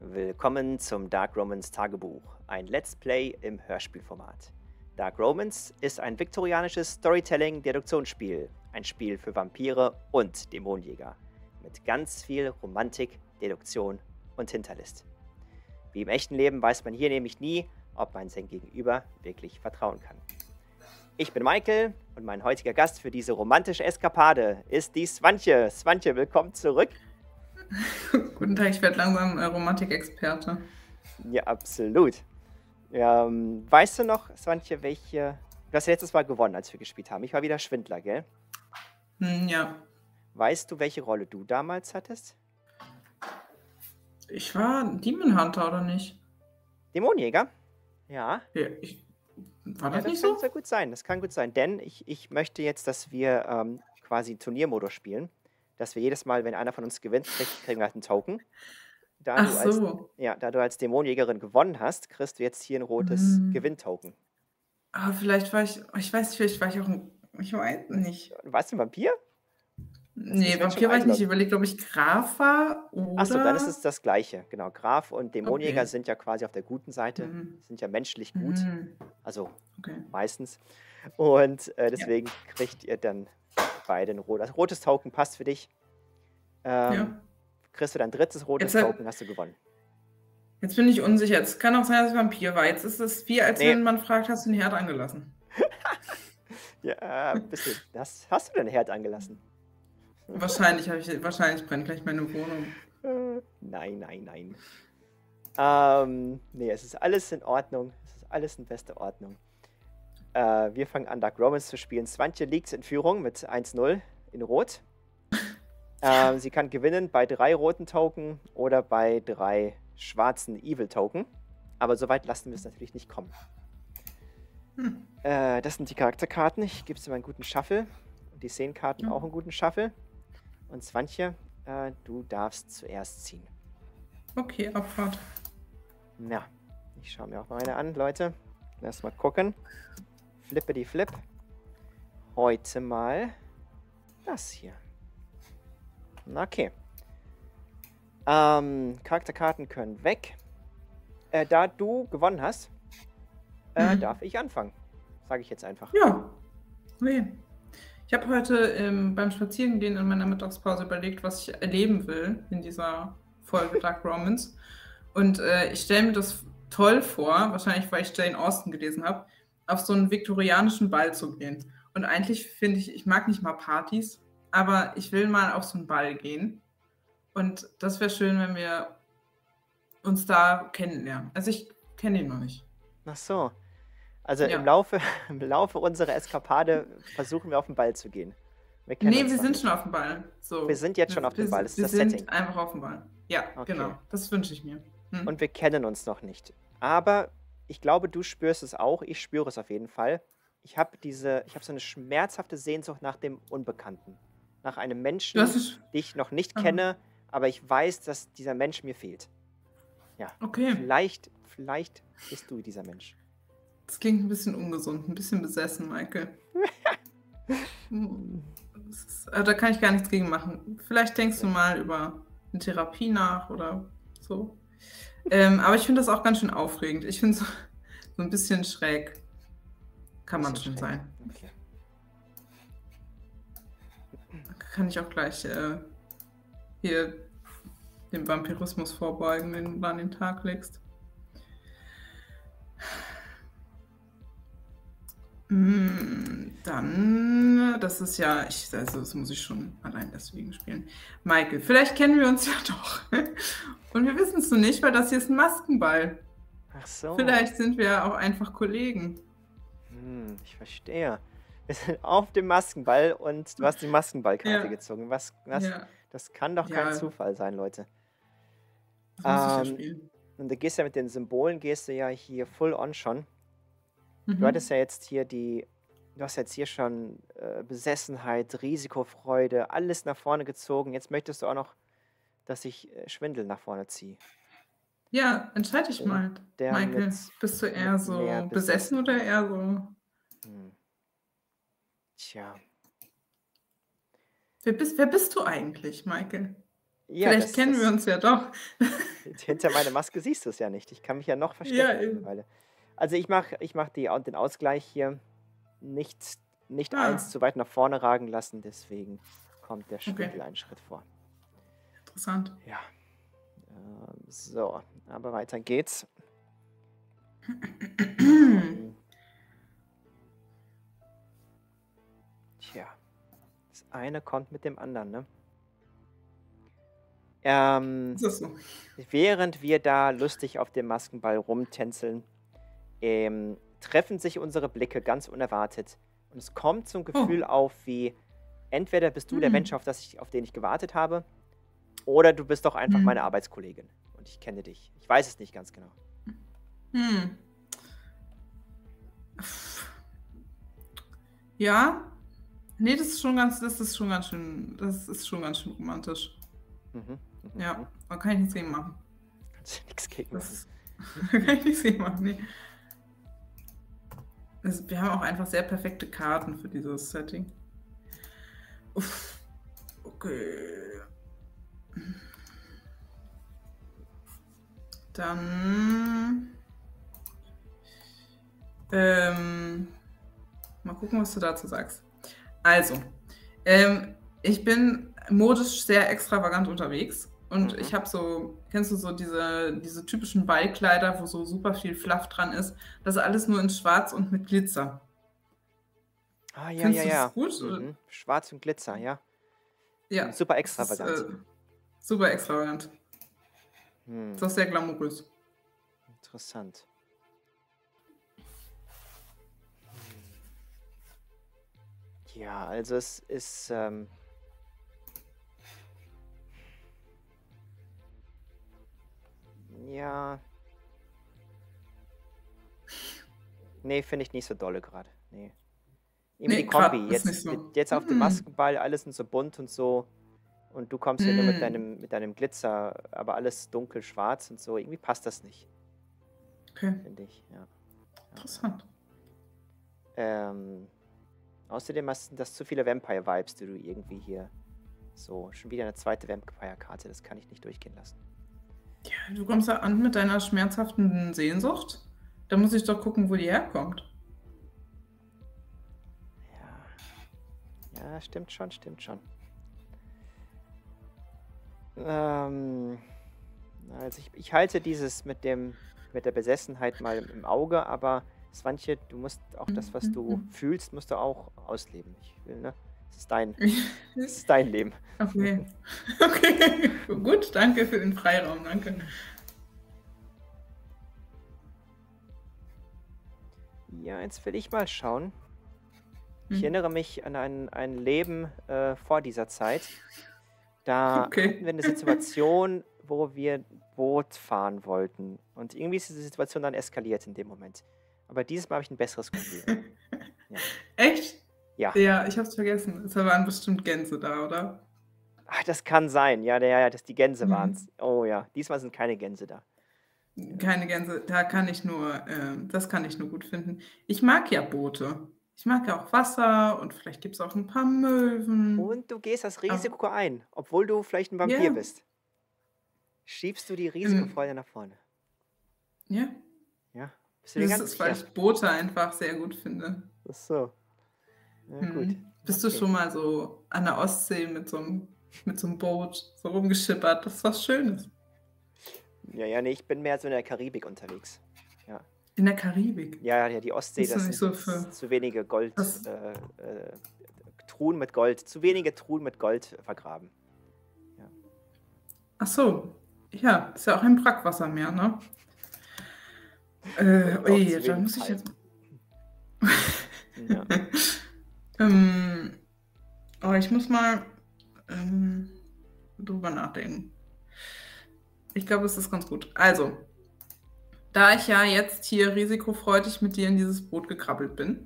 Willkommen zum Dark Romance Tagebuch, ein Let's Play im Hörspielformat. Dark Romance ist ein viktorianisches Storytelling-Deduktionsspiel, ein Spiel für Vampire und Dämonenjäger, mit ganz viel Romantik, Deduktion und Hinterlist. Wie im echten Leben weiß man hier nämlich nie, ob man sein Gegenüber wirklich vertrauen kann. Ich bin Michael und mein heutiger Gast für diese romantische Eskapade ist die Swantje. Swantje, willkommen zurück. Guten Tag, ich werde langsam Romantikexperte. Ja, absolut. Weißt du noch, Swantje, du hast ja letztes Mal gewonnen, als wir gespielt haben. Ich war wieder Schwindler, gell? Ja. Weißt du, welche Rolle du damals hattest? Ich war Demon Hunter, oder nicht? Dämonenjäger? Ja. War das nicht kann so? sehr gut sein. Das kann gut sein, denn ich möchte jetzt, dass wir quasi Turniermodus spielen. Dass wir jedes Mal, wenn einer von uns gewinnt, kriegen wir halt einen Token. Da du als Dämonenjägerin gewonnen hast, kriegst du jetzt hier ein rotes Gewinntoken. Ah, vielleicht war ich weiß nicht. Warst du ein Vampir? Nee, Vampir war ich nicht. Ich überlege, ob ich Graf war oder... Achso, dann ist es das Gleiche. Genau, Graf und Dämonenjäger sind ja quasi auf der guten Seite, sind ja menschlich gut. Also meistens. Und deswegen kriegt ihr dann beide ein rotes. Also, rotes Token passt für dich. Kriegst du dein drittes rotes Token, hast du gewonnen. Jetzt bin ich unsicher. Es kann auch sein, dass ich Vampir war. Jetzt ist es wie, als wenn man fragt, hast du ein Herd angelassen? Ja, bisschen. Hast du dein Herd angelassen? Wahrscheinlich brennt gleich meine Wohnung. Nein. Nee, es ist alles in Ordnung. Es ist alles in bester Ordnung. Wir fangen an, Dark Romance zu spielen. Swantje liegt in Führung mit 1-0 in Rot. Sie kann gewinnen bei 3 roten Token oder bei 3 schwarzen Evil-Token. Aber so weit lassen wir es natürlich nicht kommen. Das sind die Charakterkarten. Ich gebe sie mal einen guten Shuffle. Und die Szenenkarten auch einen guten Shuffle. Und Swantje, du darfst zuerst ziehen. Okay, Abfahrt. Na, ich schaue mir auch mal eine an, Leute. Lass mal gucken. Flippity Flip. Heute mal das hier. Okay. Charakterkarten können weg. Da du gewonnen hast, darf ich anfangen. Sage ich jetzt einfach. Ja. Okay. Ich habe heute beim Spazierengehen in meiner Mittagspause überlegt, was ich erleben will in dieser Folge Dark Romance. Und ich stelle mir das toll vor, wahrscheinlich weil ich Jane Austen gelesen habe, auf so einen viktorianischen Ball zu gehen. Und eigentlich finde ich mag nicht mal Partys, aber ich will mal auf so einen Ball gehen. Und das wäre schön, wenn wir uns da kennenlernen. Also ich kenne ihn noch nicht. Ach so. Also im Laufe unserer Eskapade versuchen wir auf den Ball zu gehen. Wir sind schon auf dem Ball. So. Wir sind jetzt schon auf dem Ball. Das ist das Setting. Wir sind einfach auf dem Ball. Ja, okay. Genau. Das wünsche ich mir. Und wir kennen uns noch nicht. Aber ich glaube, du spürst es auch. Ich spüre es auf jeden Fall. Ich habe so eine schmerzhafte Sehnsucht nach dem Unbekannten. Nach einem Menschen, den ich noch nicht kenne, aber ich weiß, dass dieser Mensch mir fehlt. Ja. Okay. Vielleicht bist du dieser Mensch. Das klingt ein bisschen ungesund, ein bisschen besessen, Michael. Da kann ich gar nichts gegen machen. Vielleicht denkst du mal über eine Therapie nach oder so. Aber ich finde das auch ganz schön aufregend. Ich finde so ein bisschen schräg. Kann man schon sein. Okay. Kann ich auch gleich hier dem Vampirismus vorbeugen, wenn du da an den Tag legst. Dann, das ist ja, das muss ich schon allein deswegen spielen. Michael, vielleicht kennen wir uns ja doch. Und wir wissen es noch nicht, weil das hier ist ein Maskenball. Ach so. Vielleicht sind wir auch einfach Kollegen. Ich verstehe. Wir sind auf dem Maskenball und du hast die Maskenballkarte gezogen. Das kann doch kein Zufall sein, Leute. Das muss ich ja spielen. Und du gehst ja mit den Symbolen, hier full on schon. Du hattest ja jetzt hier schon Besessenheit, Risikofreude, alles nach vorne gezogen. Jetzt möchtest du auch noch, dass ich Schwindel nach vorne ziehe. Ja, entscheide dich mal, Michael. Bist du eher so besessen oder eher so... Tja. Wer bist du eigentlich, Michael? Ja, Vielleicht kennen wir uns ja doch. hinter meiner Maske siehst du es ja nicht. Ich kann mich ja noch Ja, verstecken eben. mittlerweile. Also ich mach den Ausgleich hier nicht, nicht eins Ah, zu weit nach vorne ragen lassen, deswegen kommt der okay. Schwindel einen Schritt vor. Interessant. Ja, so, aber weiter geht's. Ähm, tja, das eine kommt mit dem anderen, ne? Ist das so? Während wir da lustig auf dem Maskenball rumtänzeln, treffen sich unsere Blicke ganz unerwartet. Und es kommt so ein Gefühl Oh. auf wie, entweder bist du der Mensch, Hm. auf den ich gewartet habe, oder du bist doch einfach meine Hm. Arbeitskollegin. Und ich kenne dich. Ich weiß es nicht ganz genau. Hm. Ja. Nee, das ist schon ganz schön romantisch. Mhm, mhm, mhm. Ja, da kann ich nichts gegen machen. Kannst du nichts gegen Das machen. ist, da kann ich nichts gegen machen, nee. Wir haben auch einfach sehr perfekte Karten für dieses Setting. Uff. Okay. Dann mal gucken, was du dazu sagst. Also, ich bin modisch sehr extravagant unterwegs und ich habe so, kennst du so diese typischen Ballkleider, wo so super viel Fluff dran ist? Das ist alles nur in Schwarz und mit Glitzer. Ah, ja, ja, Findest du ja. das gut? Mhm. Schwarz und Glitzer, ja. Ja, Super das ist extravagant. super extravagant. Hm, Das ist sehr glamourös. interessant. Ja, also es ist, ja, nee, finde ich nicht so dolle gerade. Nee. Irgendwie die Nee, gerade Kombi. ist Jetzt, nicht so. jetzt auf dem Hm. Maskenball, alles sind so bunt und so. Und du kommst hier nur mit Hm. deinem Glitzer, aber alles dunkel schwarz und so. Irgendwie passt das nicht, Okay, finde ich. Ja. interessant. Außerdem sind das zu viele Vampire-Vibes, die du irgendwie hier so. Schon wieder eine zweite Vampire-Karte, das kann ich nicht durchgehen lassen. Ja, du kommst da an mit deiner schmerzhaften Sehnsucht. Da muss ich doch gucken, wo die herkommt. Ja, stimmt schon, stimmt schon. Also ich halte dieses mit der Besessenheit mal im Auge, aber Swantje, du musst auch das, was du fühlst, musst du auch ausleben. Ich will, ne? Es ist dein Leben. Okay. Okay, gut, danke für den Freiraum, danke. Ja, jetzt will ich mal schauen. Ich erinnere mich an ein Leben vor dieser Zeit. Da Okay. hatten wir eine Situation, wo wir Boot fahren wollten. Und irgendwie ist diese Situation dann eskaliert in dem Moment. Aber dieses Mal habe ich ein besseres Gefühl. Ja. Echt? Ja. Ja, ich hab's vergessen. Es waren bestimmt Gänse da, oder? Ach, das kann sein. Ja, dass die Gänse Mhm. waren. Oh ja, diesmal sind keine Gänse da. Keine Gänse, das kann ich nur gut finden. Ich mag ja Boote. Ich mag ja auch Wasser und vielleicht gibt es auch ein paar Möwen. Und du gehst das Aber Risiko ein, obwohl du vielleicht ein Vampir ja, bist. Schiebst du die Risikofreude nach vorne. ja, Ja, bist du dir das ganz ist, weil sicher? ich Boote einfach sehr gut finde. Ach so. Ja, gut. Bist du Okay. schon mal so an der Ostsee mit so einem Boot so rumgeschippert? Das ist was Schönes. Ja, nee, ich bin mehr so in der Karibik unterwegs. Ja, In der Karibik. ja, die Ostsee, Bist du das nicht sind so für zu wenige Gold, das? Truhen mit Gold, zu wenige Truhen mit Gold vergraben. Ja. Ach so, ja, ist ja auch ein Brackwassermeer, ne? Und auch Ui, zu da wenig muss ich jetzt. Ja. Aber ich muss mal drüber nachdenken. Ich glaube, es ist ganz gut. Also, da ich ja jetzt hier risikofreudig mit dir in dieses Boot gekrabbelt bin,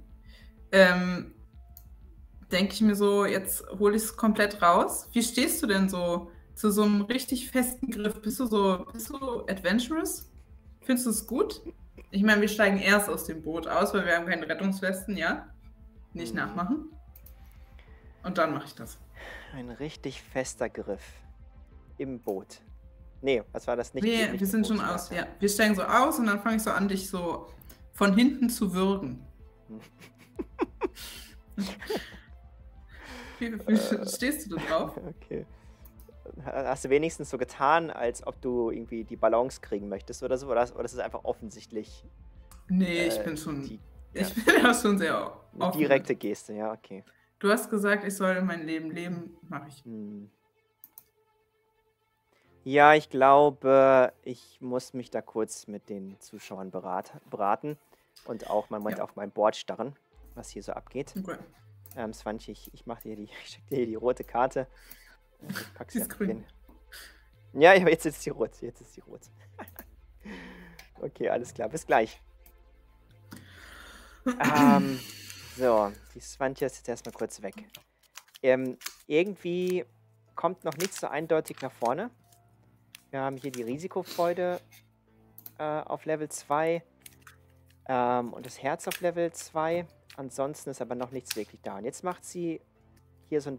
denke ich mir so, jetzt hole ich es komplett raus. Wie stehst du denn so zu so einem richtig festen Griff? Bist du adventurous? Findest du es gut? Ich meine, wir steigen erst aus dem Boot aus, weil wir haben keine Rettungswesten, ja? Nicht nachmachen. Und dann mache ich das. Ein richtig fester Griff. im Boot. Nee, was war das? Nicht, Nee, nicht wir im sind Boot. schon aus, ja. Wir steigen so aus und dann fange ich so an, dich so von hinten zu würgen. Wie stehst du da drauf? Okay. Hast du wenigstens so getan, als ob du irgendwie die Balance kriegen möchtest oder so? Oder ist es einfach offensichtlich Nee, ich bin schon, die ich bin ja schon sehr eine offen. direkte Geste? Ja, okay. Du hast gesagt, ich soll mein Leben leben, mache ich. Hm. Ja, ich glaube, ich muss mich da kurz mit den Zuschauern beraten und auch mal Ja. auf mein Board starren, was hier so abgeht. Okay. Svanchi, ich schicke dir hier die rote Karte. Ich pack Die ist auf grün. Ja, aber jetzt ist sie rot. Jetzt ist sie rot. Okay, alles klar. Bis gleich. So, die Svanchi ist jetzt erstmal kurz weg. Irgendwie kommt noch nicht so eindeutig nach vorne. Wir haben hier die Risikofreude auf Level 2 und das Herz auf Level 2. Ansonsten ist aber noch nichts wirklich da. Und jetzt macht sie hier so ein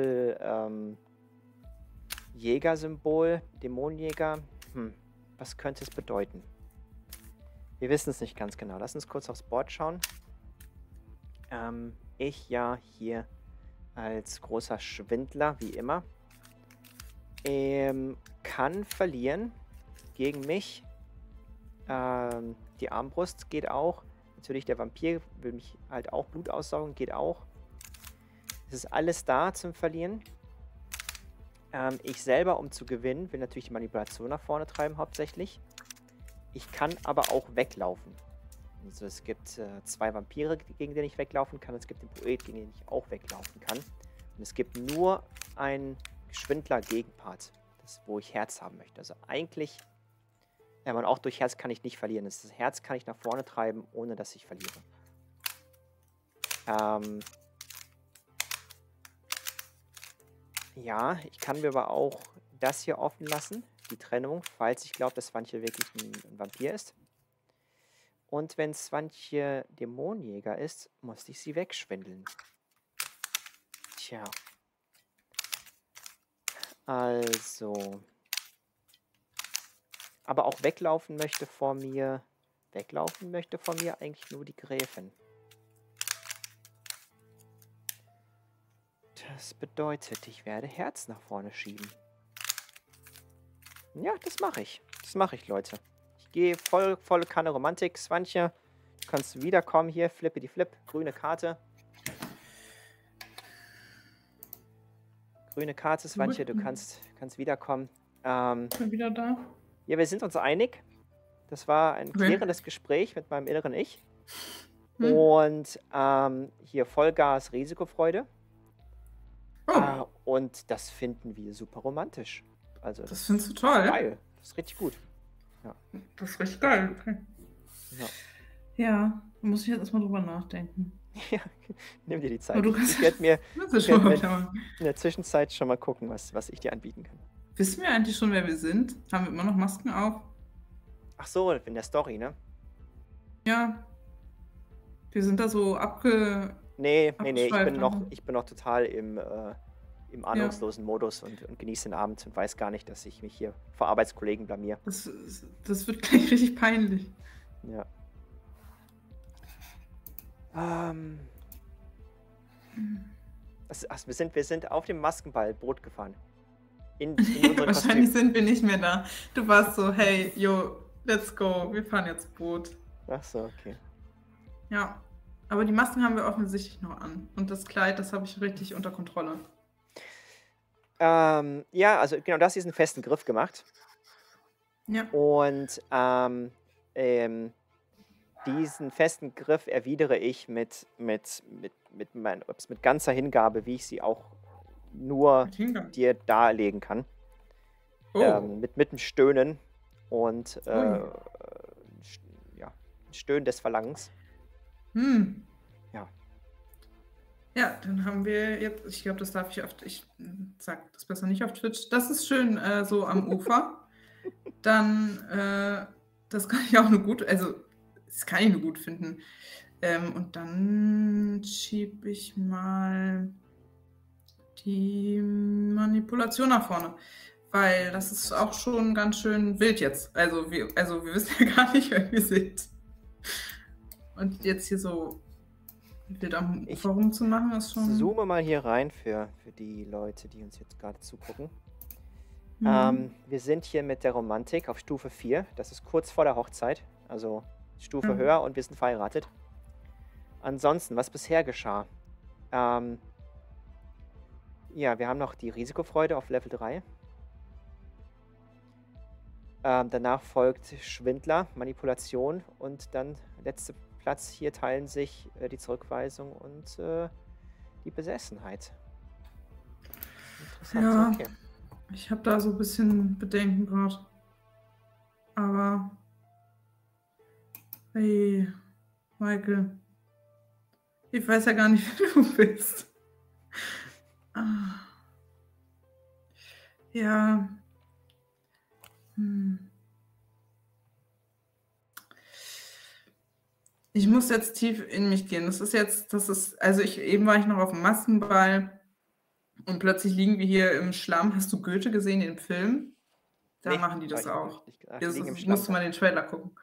Doppel-Jäger-Symbol, Dämonenjäger. Was könnte es bedeuten? Wir wissen es nicht ganz genau. Lass uns kurz aufs Board schauen. Ich ja hier als großer Schwindler, wie immer. Kann verlieren gegen mich. Die Armbrust geht auch. Natürlich der Vampir will mich halt auch Blut aussaugen, geht auch. Es ist alles da zum Verlieren. Ich selber, um zu gewinnen, will natürlich die Manipulation nach vorne treiben hauptsächlich. Ich kann aber auch weglaufen. Also es gibt 2 Vampire, gegen den ich weglaufen kann. Es gibt den Poet, gegen den ich auch weglaufen kann. Und es gibt nur einen Schwindler-Gegenpart, wo ich Herz haben möchte. Also eigentlich, und auch durch Herz kann ich nicht verlieren. Das Herz kann ich nach vorne treiben, ohne dass ich verliere. Ja, ich kann mir aber auch das hier offen lassen, die Trennung, falls ich glaube, dass Svanchi wirklich ein Vampir ist. Und wenn Svanchi Dämonenjäger ist, muss ich sie wegschwindeln. Tja. Also. Aber auch weglaufen möchte vor mir eigentlich nur die Gräfin. Das bedeutet, ich werde Herz nach vorne schieben. Ja, das mache ich. Das mache ich, Leute. Ich gehe volle Kanne Romantik. Svanchi, du kannst wiederkommen hier. Flippity Flip. Grüne Karte. Grüne Karte, Svanchi, du kannst wiederkommen. Bin wieder da. Ja, wir sind uns einig. Das war ein klärendes Gespräch mit meinem inneren Ich. Und hier Vollgas Risikofreude. Und das finden wir super romantisch. Also das findest du toll? Geil. Das ist richtig gut. Ja. Das ist richtig geil. Okay. Ja, da muss ich jetzt erstmal drüber nachdenken. Ja, nimm dir die Zeit. Ich werde mir in der Zwischenzeit schon mal gucken, was ich dir anbieten kann. Wissen wir eigentlich schon, wer wir sind? Haben wir immer noch Masken auf? Ach so, in der Story, ne? Ja. Wir sind da so Nee, ich bin noch total im ahnungslosen Modus und genieße den Abend und weiß gar nicht, dass ich mich hier vor Arbeitskollegen blamier. Das wird gleich richtig peinlich. Ja. Wir sind auf dem Maskenball Boot gefahren. Wahrscheinlich sind wir nicht mehr da. Du warst so, hey, yo, let's go, wir fahren jetzt Boot. Ach so, okay. Ja, aber die Masken haben wir offensichtlich noch an. Und das Kleid, das habe ich richtig unter Kontrolle. Ja, also genau, das ist einen festen Griff gemacht. Ja. Und diesen festen Griff erwidere ich mit ganzer Hingabe, wie ich sie auch nur dir darlegen kann. Mit dem Stöhnen und Stöhnen des Verlangens. Ja. Ja, dann haben wir jetzt, ich glaube, das darf ich sag das besser nicht auf Twitch. Das ist schön so am Ufer. Dann, das kann ich auch nur gut, also das kann ich nur gut finden. Und dann schiebe ich mal die Manipulation nach vorne. weil das ist auch schon ganz schön wild jetzt. Also wir wissen ja gar nicht, wer wir sind. Und jetzt hier so wild am Ich Ufer rumzumachen, ist schon. zoome mal hier rein für die Leute, die uns jetzt gerade zugucken. Wir sind hier mit der Romantik auf Stufe 4. Das ist kurz vor der Hochzeit. Also Stufe höher und wir sind verheiratet. Ansonsten, was bisher geschah? Ja, wir haben noch die Risikofreude auf Level 3. Danach folgt Schwindler, Manipulation und dann letzter Platz. Hier teilen sich die Zurückweisung und die Besessenheit. Interessant, Ja, okay. ich habe da so ein bisschen Bedenken gerade. Aber, hey, Michael, ich weiß ja gar nicht, wer du bist. Ah. Ja. Ich muss jetzt tief in mich gehen. Eben war ich noch auf dem Maskenball und plötzlich liegen wir hier im Schlamm. Hast du Goethe gesehen, den Film? Da Nee, machen die hab das ich auch. nicht. Ach, die liegen im Schlamm Musst du da. mal den Trailer gucken.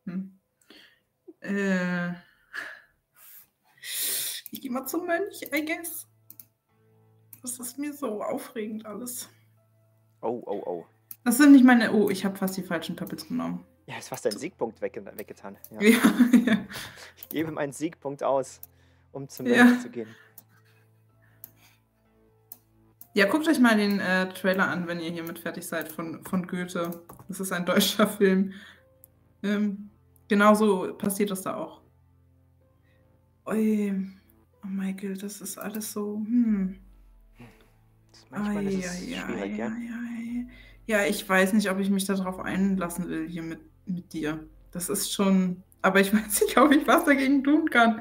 Ich gehe mal zum Mönch, I guess. Das ist mir so aufregend alles. Oh. Das sind nicht meine. Oh, ich habe fast die falschen Pöppels genommen. Ja, ist fast dein Siegpunkt weggetan. Ja. Ja. Ich gebe meinen Siegpunkt aus, um zum Ja. Mönch zu gehen. Ja, guckt euch mal den Trailer an, wenn ihr hiermit fertig seid, von Goethe. Das ist ein deutscher Film. Genauso passiert das da auch. Ui. Oh Michael, das ist alles so. Manchmal ist es schwierig, ja. Ja, ich weiß nicht, ob ich mich darauf einlassen will hier mit dir. Das ist schon. Aber ich weiß nicht, ob ich was dagegen tun kann.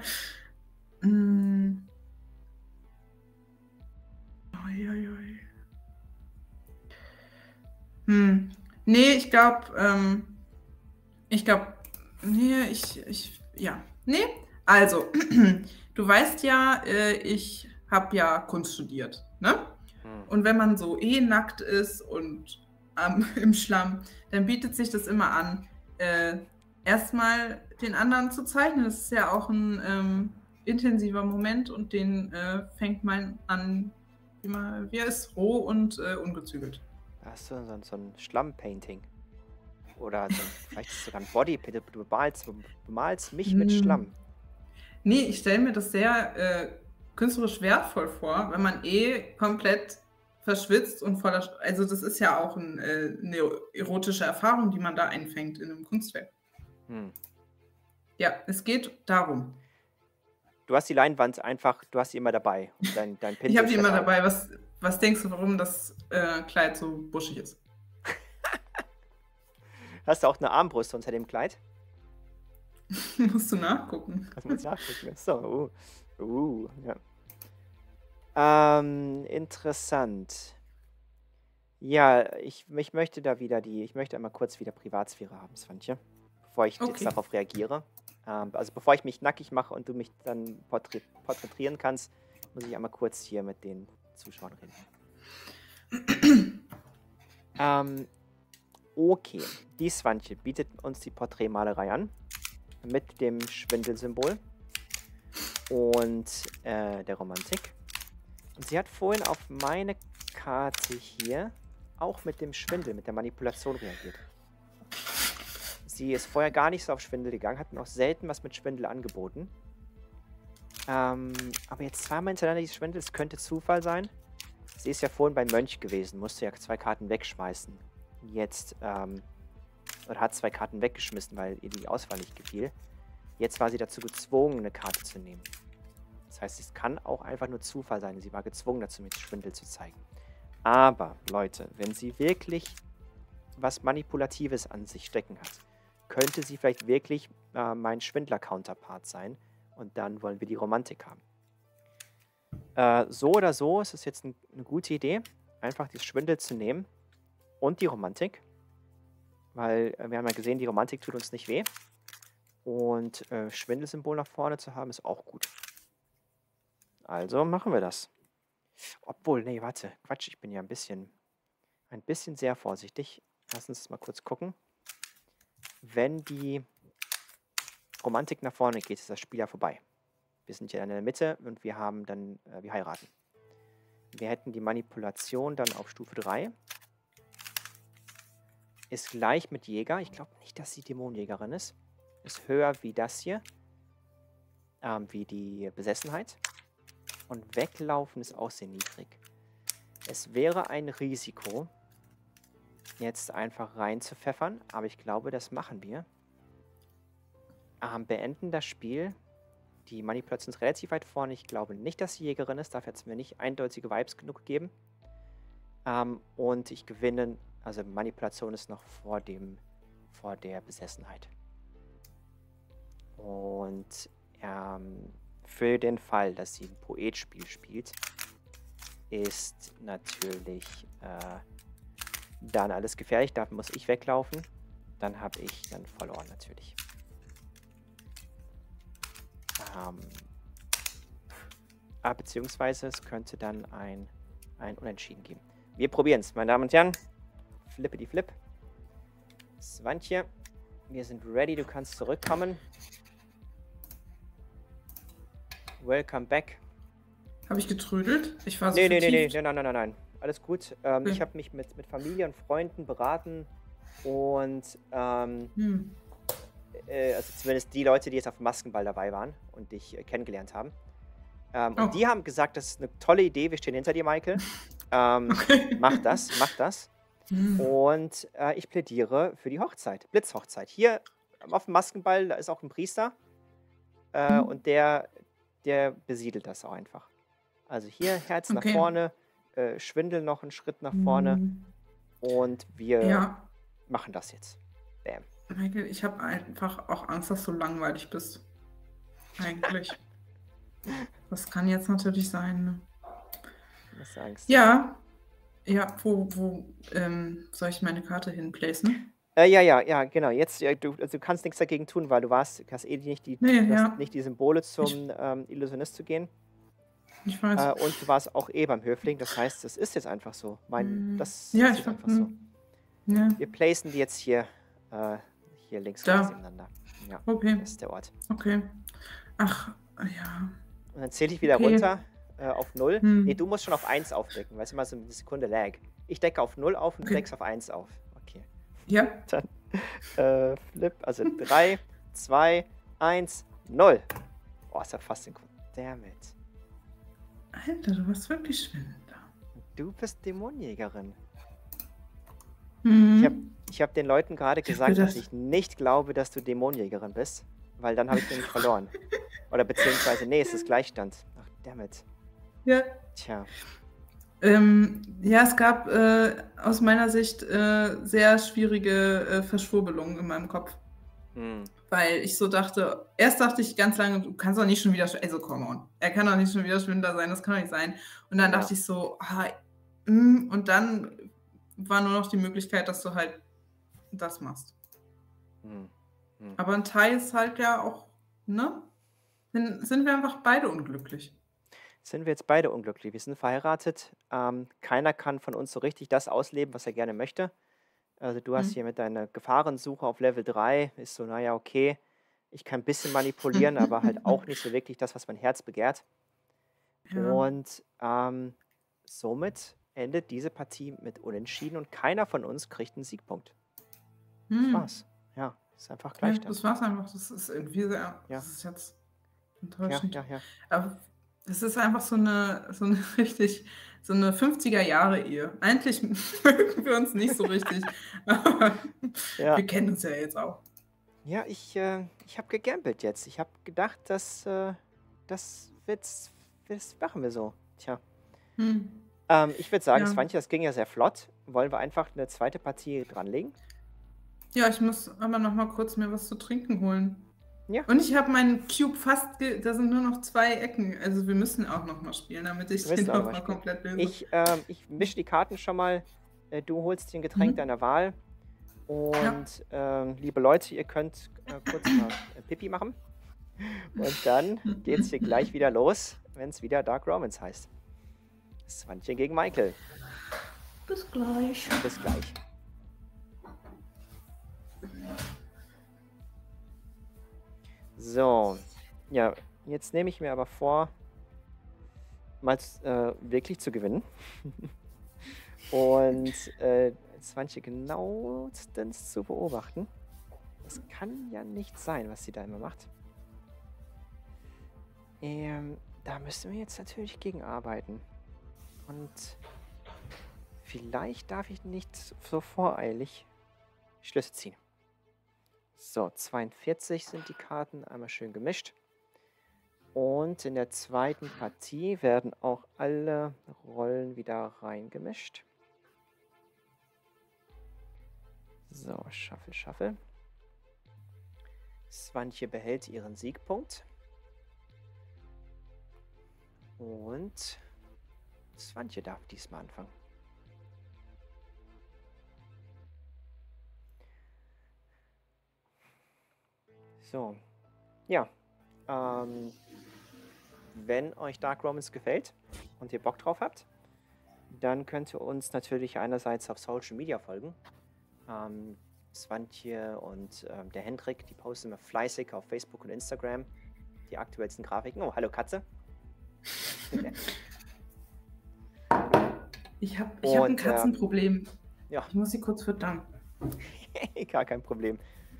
Nee, ich glaube, ja. Nee, also, du weißt ja, ich habe ja Kunst studiert, ne? Und wenn man so nackt ist und im Schlamm, dann bietet sich das immer an, erstmal den anderen zu zeichnen. Das ist ja auch ein intensiver Moment und den fängt man an, wie er ist, roh und ungezügelt. Hast du so ein Schlammpainting? Oder vielleicht ist es sogar ein Bodypaint. Du bemalst mich mit Schlamm. Nee, ich stelle mir das sehr künstlerisch wertvoll vor, wenn man komplett verschwitzt und voller. Also, das ist ja auch eine erotische Erfahrung, die man da einfängt in einem Kunstwerk. Ja, es geht darum. Du hast die Leinwand du hast sie immer dabei. Und dein Pinsel Ich habe die ist immer dabei. dabei. Was denkst du, warum das Kleid so buschig ist? Hast du auch eine Armbrust unter dem Kleid? Musst du nachgucken. Das muss ich nachgucken. So, ja. Interessant. Ja, ich möchte einmal kurz wieder Privatsphäre haben, Svantje, bevor ich jetzt darauf reagiere. Also bevor ich mich nackig mache und du mich dann porträtieren kannst, muss ich einmal kurz hier mit den Zuschauern reden. Okay, die Svantje bietet uns die Porträtmalerei an mit dem Schwindelsymbol und der Romantik. Und sie hat vorhin auf meine Karte hier auch mit dem Schwindel, mit der Manipulation reagiert. Sie ist vorher gar nicht so auf Schwindel gegangen, hat mir auch selten was mit Schwindel angeboten. Aber jetzt zweimal hintereinander dieses Schwindel, es könnte Zufall sein. Sie ist ja vorhin beim Mönch gewesen, musste ja 2 Karten wegschmeißen. Jetzt, oder hat 2 Karten weggeschmissen, weil ihr die Auswahl nicht gefiel. Jetzt war sie dazu gezwungen, eine Karte zu nehmen. Das heißt, es kann auch einfach nur Zufall sein. Sie war gezwungen dazu, mit Schwindel zu zeigen. Aber, Leute, wenn sie wirklich was Manipulatives an sich stecken hat, könnte sie vielleicht wirklich mein Schwindler-Counterpart sein. Und dann wollen wir die Romantik haben. So oder so ist es jetzt eine gute Idee, einfach die Schwindel zu nehmen und die Romantik. Weil wir haben ja gesehen, die Romantik tut uns nicht weh. Und Schwindelsymbol nach vorne zu haben, ist auch gut. Also machen wir das. Obwohl, nee, warte, Quatsch, ich bin ja ein bisschen ein bisschen sehr vorsichtig. Lass uns mal kurz gucken. Wenn die Romantik nach vorne geht, ist das Spiel ja vorbei. Wir sind ja in der Mitte und wir haben dann, wir heiraten. Wir hätten die Manipulation dann auf Stufe 3. Ist gleich mit Jäger. Ich glaube nicht, dass sie Dämonenjägerin ist. Ist höher wie das hier. Wie die Besessenheit. Und weglaufen ist auch sehr niedrig. Es wäre ein Risiko, jetzt einfach rein zu pfeffern. Aber ich glaube, das machen wir. Beenden das Spiel. Die Manipulation ist relativ weit vorne. Ich glaube nicht, dass sie Jägerin ist. Dafür hat es mir nicht eindeutige Vibes genug gegeben. Und ich gewinne. Also Manipulation ist noch vor der Besessenheit. Und für den Fall, dass sie ein Poetspiel spielt, ist natürlich dann alles gefährlich. Da muss ich weglaufen. Dann habe ich dann verloren natürlich. Beziehungsweise es könnte dann ein Unentschieden geben. Wir probieren es, meine Damen und Herren. Flippity Flip. Swantje, wir sind ready, du kannst zurückkommen. Welcome back. Habe ich getrödelt? Ich war so Nee, vertieft. nein. Alles gut. Okay. Ich habe mich mit Familie und Freunden beraten und also zumindest die Leute, die jetzt auf dem Maskenball dabei waren und dich kennengelernt haben. Und die haben gesagt, das ist eine tolle Idee, wir stehen hinter dir, Michael. Okay. Mach das. Und ich plädiere für die Hochzeit, Blitzhochzeit. Hier auf dem Maskenball, da ist auch ein Priester. Und der besiedelt das auch einfach. Also hier Herz nach vorne, Schwindel noch einen Schritt nach vorne. Und wir machen das jetzt. Bam. Michael, ich habe einfach auch Angst, dass du langweilig bist. Eigentlich. Das kann jetzt natürlich sein. Ne? Was sagst du? Ja, wo soll ich meine Karte hinplacen? Ja, genau. Jetzt, du kannst nichts dagegen tun, weil du hast nicht die Symbole zum Illusionist zu gehen. Ich weiß. Und du warst auch beim Höfling. Das heißt, es ist jetzt einfach so. Das ja, ist einfach so. Ja. Wir placen die jetzt hier links rechts nebeneinander. Ja, okay. Das ist der Ort. Okay. Ach, ja. Und dann zähle ich wieder runter auf 0. Nee, du musst schon auf 1 aufdecken, weil es immer so eine Sekunde Lag. Ich decke auf 0 auf und du deckst auf 1 auf. Okay. Ja. Dann Flip, also 3, 2, 1, 0. Oh, ist ja fast ein Grund. Damn it. Alter, du warst wirklich schwindend. Du bist Dämonenjägerin. Mhm. Ich hab den Leuten gerade gesagt, dass ich nicht glaube, dass du Dämonenjägerin bist, weil dann habe ich nämlich verloren. Oder beziehungsweise, nee, es ist Gleichstand. Ach, dammit. Ja. Tja. Ja, es gab aus meiner Sicht sehr schwierige Verschwurbelungen in meinem Kopf. Weil ich so dachte, erst dachte ich ganz lange, du kannst doch nicht schon wieder, also come on, er kann doch nicht schon wieder Schwindler sein, das kann doch nicht sein. Und dann dachte ich so, und dann war nur noch die Möglichkeit, dass du halt das machst. Aber ein Teil ist halt ja auch, ne? Dann sind wir einfach beide unglücklich. Sind wir jetzt beide unglücklich? Wir sind verheiratet. Keiner kann von uns so richtig das ausleben, was er gerne möchte. Also du hast hier mit deiner Gefahrensuche auf Level 3, ist so, naja, okay, ich kann ein bisschen manipulieren, aber halt auch nicht so wirklich das, was mein Herz begehrt. Ja. Und somit endet diese Partie mit Unentschieden und keiner von uns kriegt einen Siegpunkt. Das war's. Ja, ist einfach Gleichstand. Ja, das war's einfach. Das ist irgendwie sehr, das ist jetzt enttäuschend. Ja. Aber das ist einfach so eine 50er-Jahre-Ehe. Eigentlich mögen wir uns nicht so richtig, aber wir kennen uns ja jetzt auch. Ja, ich habe gegambelt jetzt. Ich habe gedacht, das machen wir so. Tja. Ich würde sagen, Swantje, das ging ja sehr flott. Wollen wir einfach eine zweite Partie dranlegen? Ja, ich muss aber noch mal kurz mir was zu trinken holen. Ja. Und ich habe meinen Cube da sind nur noch 2 Ecken. Also wir müssen auch noch mal spielen, damit ich den noch mal komplett löse. Ich mische die Karten schon mal. Du holst dir ein Getränk deiner Wahl. Und liebe Leute, ihr könnt kurz mal Pipi machen. Und dann geht's hier gleich wieder los, wenn es wieder Dark Romance heißt. Swantje gegen Michael. Bis gleich. Bis gleich. So, ja, jetzt nehme ich mir aber vor, mal wirklich zu gewinnen. Und Swantje genauestens zu beobachten. Das kann ja nicht sein, was sie da immer macht. Da müssen wir jetzt natürlich gegen arbeiten. Und vielleicht darf ich nicht so voreilig Schlüsse ziehen. So, 42 sind die Karten, einmal schön gemischt. Und in der zweiten Partie werden auch alle Rollen wieder reingemischt. So, Shuffle, Shuffle. Swantje behält ihren Siegpunkt. Und Swantje darf diesmal anfangen. So, ja. Wenn euch Dark Romans gefällt und ihr Bock drauf habt, dann könnt ihr uns natürlich einerseits auf Social Media folgen. Swantje und der Hendrik, die posten immer fleißig auf Facebook und Instagram die aktuellsten Grafiken. Oh, hallo Katze. Ich hab ein Katzenproblem. Ja. Ich muss sie kurz füttern. Gar kein Problem.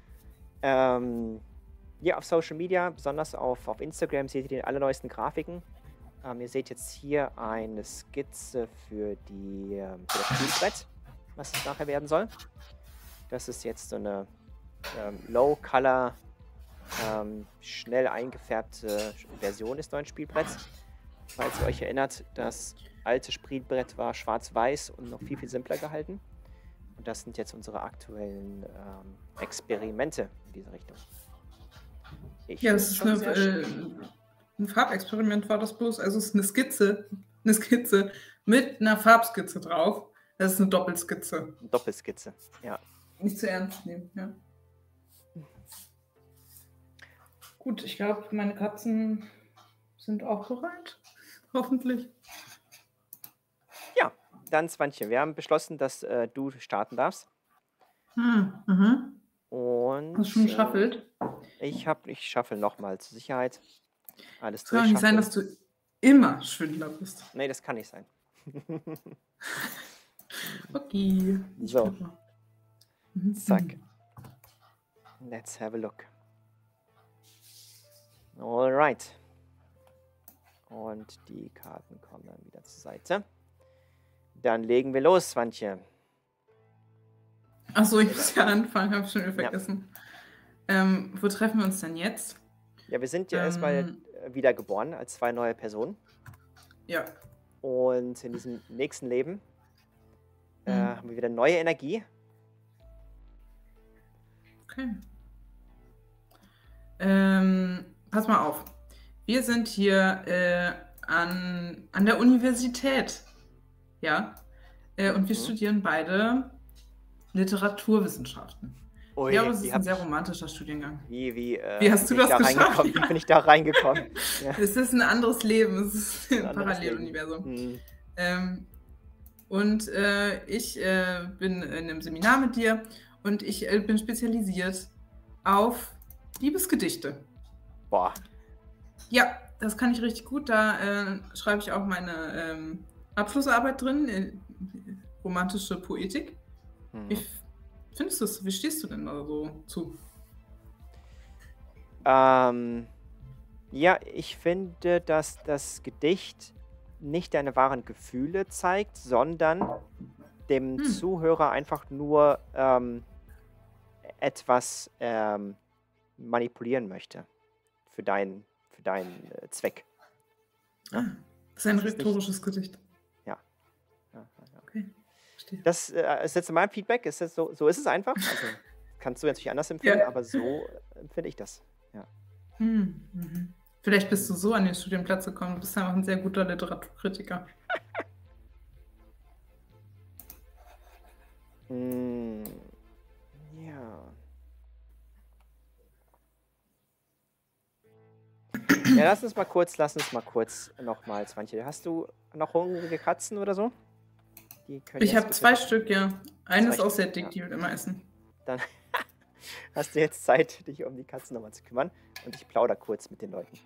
Ja, auf Social Media, besonders auf Instagram, seht ihr die allerneuesten Grafiken. Ihr seht jetzt hier eine Skizze für das Spielbrett, was es nachher werden soll. Das ist jetzt so eine Low-Color, schnell eingefärbte Version des neuen Spielbretts. Falls ihr euch erinnert, das alte Spielbrett war schwarz-weiß und noch viel, viel simpler gehalten. Und das sind jetzt unsere aktuellen Experimente in diese Richtung. Ja, das ist ein Farbexperiment war das bloß. Also es ist eine Skizze mit einer Farbskizze drauf. Das ist eine Doppelskizze. Doppelskizze, ja. Nicht zu ernst nehmen, ja. Gut, ich glaube, meine Katzen sind auch bereit. Hoffentlich. Ja, dann Swantje. Wir haben beschlossen, dass du starten darfst. Und Hast du schon geschaffelt? Ich schaffel nochmal zur Sicherheit. Alles Es kann doch nicht sein, dass du immer Schwindler bist. Nee, das kann nicht sein. Okay. So. Zack. Let's have a look. Alright. Und die Karten kommen dann wieder zur Seite. Dann legen wir los, Swantje. Achso, ich muss ja anfangen, habe ich schon wieder vergessen. Ja. Wo treffen wir uns denn jetzt? Ja, wir sind ja erstmal wiedergeboren als 2 neue Personen. Ja. Und in diesem nächsten Leben haben wir wieder neue Energie. Okay. Pass mal auf. Wir sind hier an der Universität. Ja. Und wir studieren beide Literaturwissenschaften. Ui, ja, aber es ist ein sehr romantischer Studiengang. Wie hast du das geschafft? Wie bin ich da reingekommen? Ja. Es ist ein anderes Leben. Es ist ein Paralleluniversum. Und ich bin in einem Seminar mit dir und ich bin spezialisiert auf Liebesgedichte. Boah. Ja, das kann ich richtig gut. Da schreibe ich auch meine Abschlussarbeit drin, romantische Poetik. Wie findest du es? Wie stehst du denn da so zu? Ja, ich finde, dass das Gedicht nicht deine wahren Gefühle zeigt, sondern dem Zuhörer einfach nur etwas manipulieren möchte für deinen Zweck. Ja? Das ist ein rhetorisches Gedicht. Ja. Okay, verstehe. Das ist jetzt mein Feedback. Ist das so ist es einfach. Also kannst du natürlich anders empfinden, aber so empfinde ich das. Ja. Vielleicht bist du so an den Studienplatz gekommen. Du bist einfach ein sehr guter Literaturkritiker. Ja. Ja, lass uns mal kurz nochmal, Swantje. Hast du noch hungrige Katzen oder so? Die können Ich jetzt habe 2 bitte... Stück, ja. Zwei Eines auch Stück, sehr ja. dick, die will immer essen. Dann hast du jetzt Zeit, dich um die Katzen nochmal zu kümmern. Und ich plaudere kurz mit den Leuten.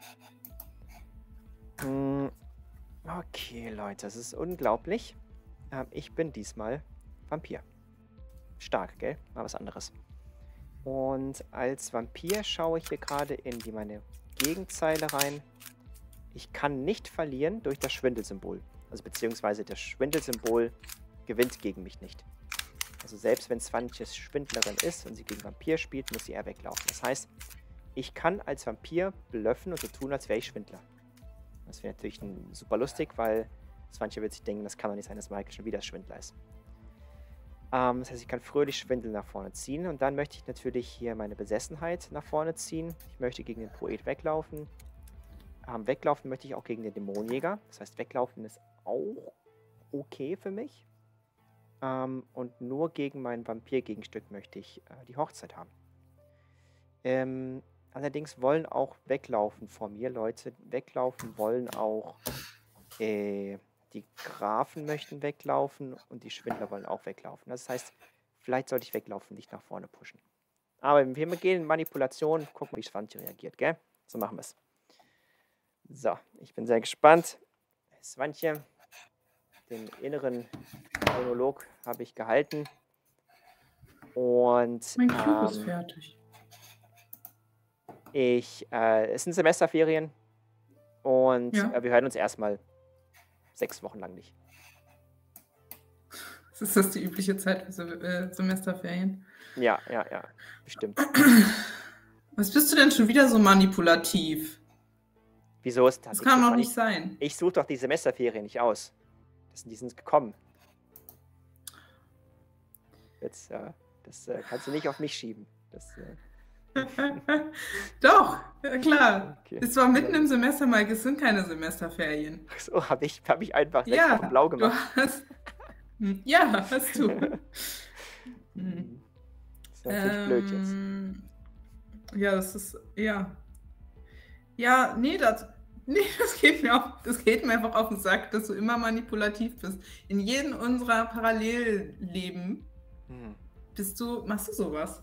Okay, Leute, das ist unglaublich. Ich bin diesmal Vampir. Stark, gell? Mal was anderes. Und als Vampir schaue ich hier gerade in meine Gegenzeile rein. Ich kann nicht verlieren durch das Schwindelsymbol. Also beziehungsweise das Schwindelsymbol gewinnt gegen mich nicht. Also selbst wenn Swantje Schwindlerin ist und sie gegen Vampir spielt, muss sie eher weglaufen. Das heißt, ich kann als Vampir bluffen und so tun, als wäre ich Schwindler. Das wäre natürlich super lustig, weil Swantje wird sich denken, das kann doch nicht sein, dass Michael schon wieder Schwindler ist. Das heißt, ich kann fröhlich Schwindel nach vorne ziehen und dann möchte ich natürlich hier meine Besessenheit nach vorne ziehen. Ich möchte gegen den Poet weglaufen. Weglaufen möchte ich auch gegen den Dämonenjäger. Das heißt, weglaufen ist auch okay für mich. Und nur gegen mein Vampir-Gegenstück möchte ich die Hochzeit haben. Allerdings wollen auch weglaufen vor mir, Leute. Weglaufen wollen auch die Grafen möchten weglaufen und die Schwindler wollen auch weglaufen. Das heißt, vielleicht sollte ich weglaufen, nicht nach vorne pushen. Aber wir gehen in Manipulation, gucken, wie Swantje reagiert, gell? So machen wir es. So, ich bin sehr gespannt. Swantje, den inneren Monolog habe ich gehalten. Und Mein Cube ist fertig. es sind Semesterferien und Ja. wir hören uns erstmal 6 Wochen lang nicht. Ist das die übliche Zeit für Semesterferien? Ja, bestimmt. Was bist du denn schon wieder so manipulativ? Wieso ist das? Das kann doch nicht sein. Ich suche doch die Semesterferien nicht aus. Die sind gekommen. Jetzt, das kannst du nicht auf mich schieben. Doch, ja, klar. Okay. Es war mitten im Semester, Mike. Es sind keine Semesterferien. Ach so, hab ich einfach 6 Ja, Wochen blau gemacht. Ja, hast du. Das ist natürlich blöd jetzt. Ja, das ist, ja. Ja, nee, das geht mir einfach auf den Sack, dass du immer manipulativ bist. In jedem unserer Parallelleben machst du sowas.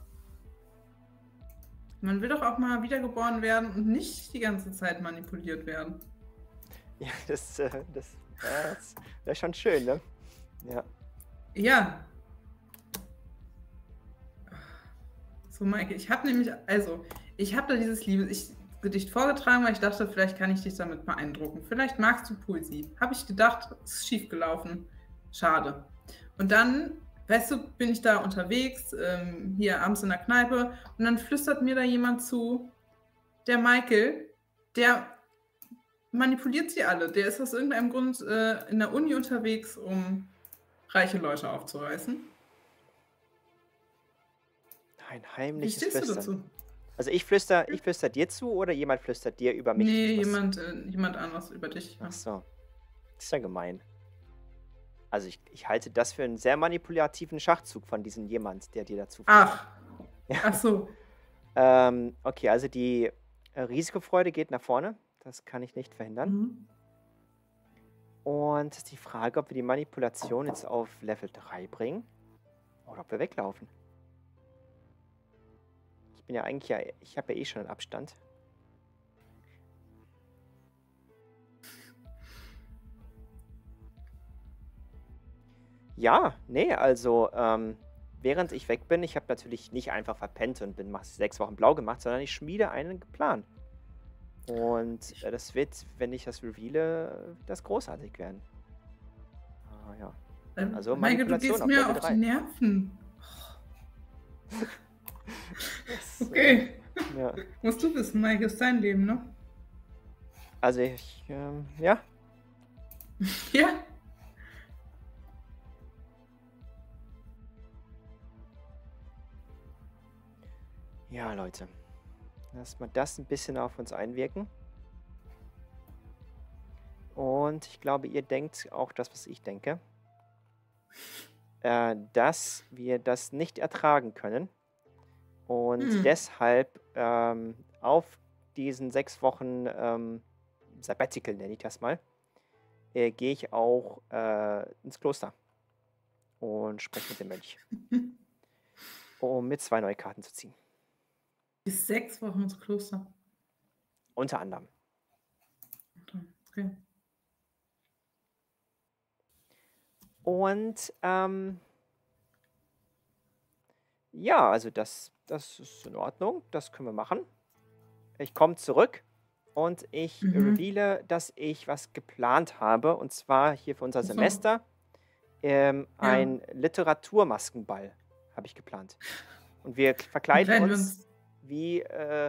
Man will doch auch mal wiedergeboren werden und nicht die ganze Zeit manipuliert werden. Ja, das wäre schon schön, ne? Ja. Ja. So, Maike, ich habe da dieses Liebesgedicht vorgetragen, weil ich dachte, vielleicht kann ich dich damit beeindrucken. Vielleicht magst du Poesie. Habe ich gedacht, es ist schief gelaufen. Schade. Und dann, weißt du, bin ich da unterwegs, hier abends in der Kneipe, und dann flüstert mir da jemand zu, der Michael, der manipuliert sie alle. Der ist aus irgendeinem Grund in der Uni unterwegs, um reiche Leute aufzureißen. Ein heimliches Wie stehst du Flüstern. dazu? Also ich flüster dir zu oder jemand flüstert dir über mich? Nee, jemand anderes über dich. Ach so. Das ist ja gemein. Also ich halte das für einen sehr manipulativen Schachzug von diesem jemand, der dir dazu flüstert. Ach. Ja. Ach so. Okay, also die Risikofreude geht nach vorne. Das kann ich nicht verhindern. Und die Frage, ob wir die Manipulation jetzt auf Level 3 bringen oder ob wir weglaufen. Ich habe ja eh schon einen Abstand. Ja, nee, also während ich weg bin, ich habe natürlich nicht einfach verpennt und 6 Wochen blau gemacht, sondern ich schmiede einen Plan. Und das wird, wenn ich das reveale, das großartig werden. Ja. Also Michael, du gehst mir auf 3. die Nerven. Okay. Ja. Musst du wissen, Mike, ist dein Leben, ne? Also ja. Ja. Ja, Leute. Lass mal das ein bisschen auf uns einwirken. Und ich glaube, ihr denkt auch das, was ich denke. Dass wir das nicht ertragen können. Und deshalb auf diesen 6 Wochen Sabbatical, nenne ich das mal, gehe ich auch ins Kloster. und spreche mit dem Mönch, um mir 2 neue Karten zu ziehen. Bis 6 Wochen ins Kloster. Unter anderem. Okay. Und ja, also das ist in Ordnung. Das können wir machen. Ich komme zurück und ich reveale, dass ich was geplant habe. Und zwar hier für unser Ach so. Semester ein Literaturmaskenball habe ich geplant. Und wir verkleiden Kleiden wir uns wie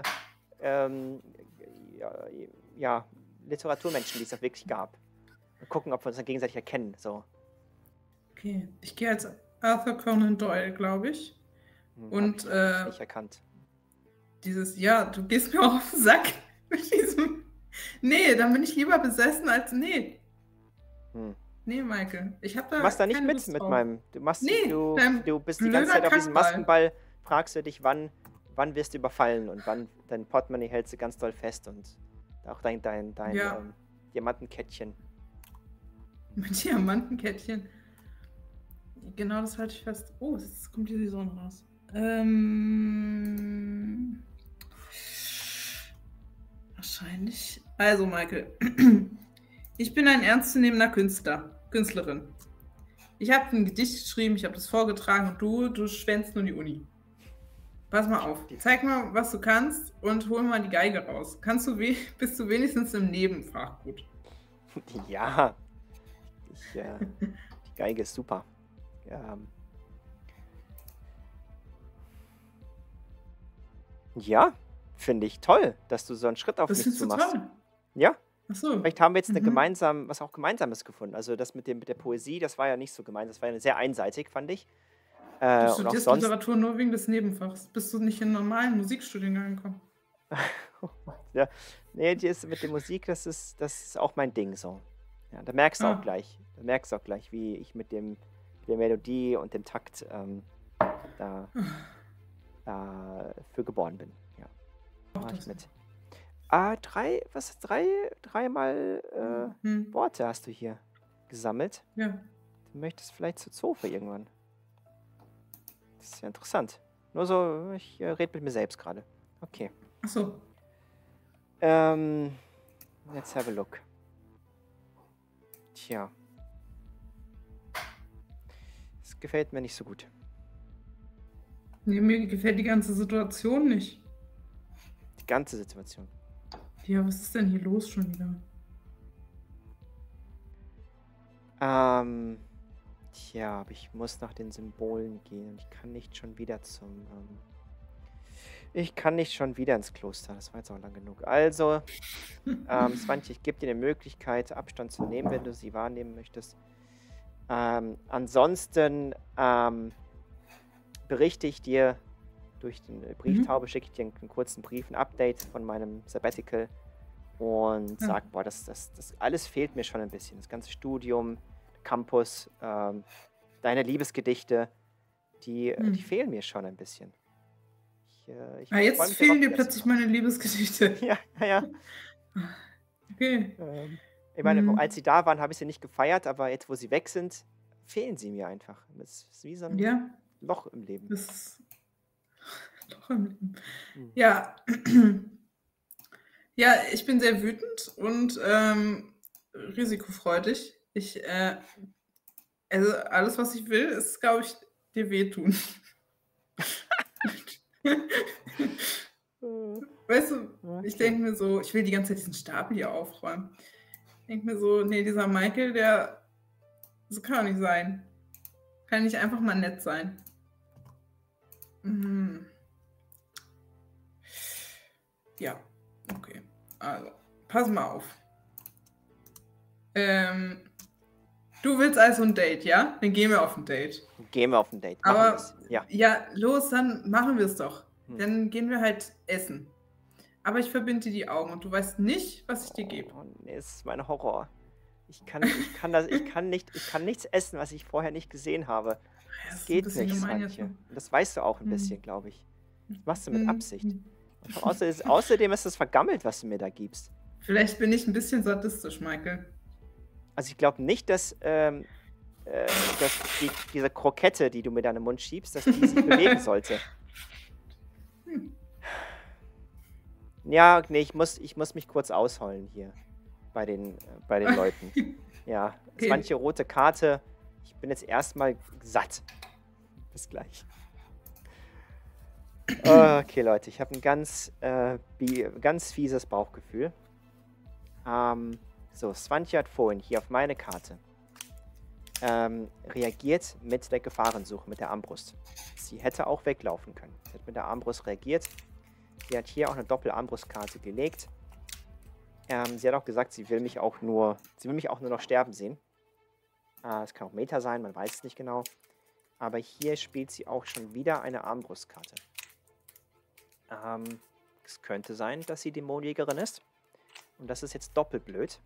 Literaturmenschen, die es auch wirklich gab. Und gucken, ob wir uns dann gegenseitig erkennen. So. Okay, ich gehe als Arthur Conan Doyle, glaube ich. Und hab ich nicht erkannt. du gehst mir auch auf den Sack mit diesem. Nee, dann bin ich lieber besessen als. Nee. Nee, Michael. Ich habe da. Du machst da nicht keine mit Lust mit drauf. meinem. Du bist die blöder ganze Zeit auf diesem Kackball. Maskenball, fragst du dich, wann wirst du überfallen und wann dein Portemonnaie hältst du ganz doll fest und auch dein Ja. Diamantenkettchen. Mit Diamantenkettchen. Genau, das halte ich fest. Oh, jetzt kommt die Saison raus. Wahrscheinlich. Also, Michael. Ich bin ein ernstzunehmender Künstlerin. Ich habe ein Gedicht geschrieben, ich habe das vorgetragen und du schwänzt nur die Uni. Pass mal auf. Zeig mal, was du kannst und hol mal die Geige raus. Bist du wenigstens im Nebenfach gut? Ja. Die Geige ist super. Ja, finde ich toll, dass du so einen Schritt auf Das mich findest du zumachst. toll. Ja, Ach so. vielleicht haben wir jetzt was auch Gemeinsames gefunden. Also das mit der Poesie, das war ja nicht so gemein, das war ja sehr einseitig, fand ich. Du Und auch studierst sonst. Literatur nur wegen des Nebenfachs. Bist du nicht in einen normalen Musikstudiengang gekommen? Ja, nee, mit der Musik, das ist auch mein Ding so. Ja, da merkst du auch gleich. Da merkst du auch gleich, wie ich mit der Melodie und dem Takt für geboren bin. Ja. Mach ich mit. Dreimal Worte hast du hier gesammelt. Ja. Du möchtest vielleicht zur Zofe irgendwann. Das ist ja interessant. Nur so, ich rede mit mir selbst gerade. Okay. Ach so. Let's have a look. Tja. Das gefällt mir nicht so gut. Nee, mir gefällt die ganze Situation nicht. Die ganze Situation. Ja, was ist denn hier los schon wieder? Tja, aber ich muss nach den Symbolen gehen und ich kann nicht schon wieder ins Kloster. Das war jetzt auch lang genug. Also, Swantje, ich gebe dir eine Möglichkeit, Abstand zu nehmen, wenn du sie wahrnehmen möchtest. Ansonsten berichte ich dir durch den Brieftaube, schicke ich dir einen kurzen Brief, ein Update von meinem Sabbatical und sag, boah, das alles fehlt mir schon ein bisschen. Das ganze Studium, Campus, deine Liebesgedichte, die fehlen mir schon ein bisschen. Jetzt fehlen dir plötzlich meine Liebesgedichte. Ja. Okay. Ich meine, als sie da waren, habe ich sie nicht gefeiert, aber jetzt, wo sie weg sind, fehlen sie mir einfach. Das ist wie so ein Loch im Leben. Das ist Loch im Leben. Ja. Ja, ich bin sehr wütend und risikofreudig. Also alles, was ich will, ist, glaube ich, dir wehtun. Weißt du, ich denke mir so, ich will die ganze Zeit diesen Stapel hier aufräumen. Ich denke mir so, nee, dieser Michael, so kann doch nicht sein. Kann nicht einfach mal nett sein. Ja, okay. Also, pass mal auf. Du willst also ein Date, ja? Dann gehen wir auf ein Date. Gehen wir auf ein Date. Aber ja, los, dann machen wir es doch. Dann gehen wir halt essen. Aber ich verbinde dir die Augen und du weißt nicht, was ich dir gebe. Oh, nee, das ist mein Horror. Ich kann nichts essen, was ich vorher nicht gesehen habe. Das geht nicht, Swantje. Das weißt du auch ein bisschen, glaube ich. Das machst du mit Absicht. Und außerdem ist es vergammelt, was du mir da gibst. Vielleicht bin ich ein bisschen sadistisch, Michael. Also ich glaube nicht, dass diese Krokette, die du mit deinem Mund schiebst, dass die sich bewegen sollte. Ja, nee, ich muss mich kurz ausholen hier bei den Leuten. Ja, Okay. manche rote Karte. Ich bin jetzt erstmal satt. Bis gleich. Okay, Leute, ich habe ein ganz fieses Bauchgefühl. So, Swantje hat vorhin hier auf meine Karte reagiert mit der Gefahrensuche, mit der Armbrust. Sie hätte auch weglaufen können. Sie hat mit der Armbrust reagiert. Sie hat hier auch eine Doppel-Armbrustkarte gelegt. Sie hat auch gesagt, sie will mich auch nur noch sterben sehen. Es kann auch Meta sein, man weiß es nicht genau. Aber hier spielt sie auch schon wieder eine Armbrustkarte. Es könnte sein, dass sie Dämonenjägerin ist. Und das ist jetzt doppelt blöd.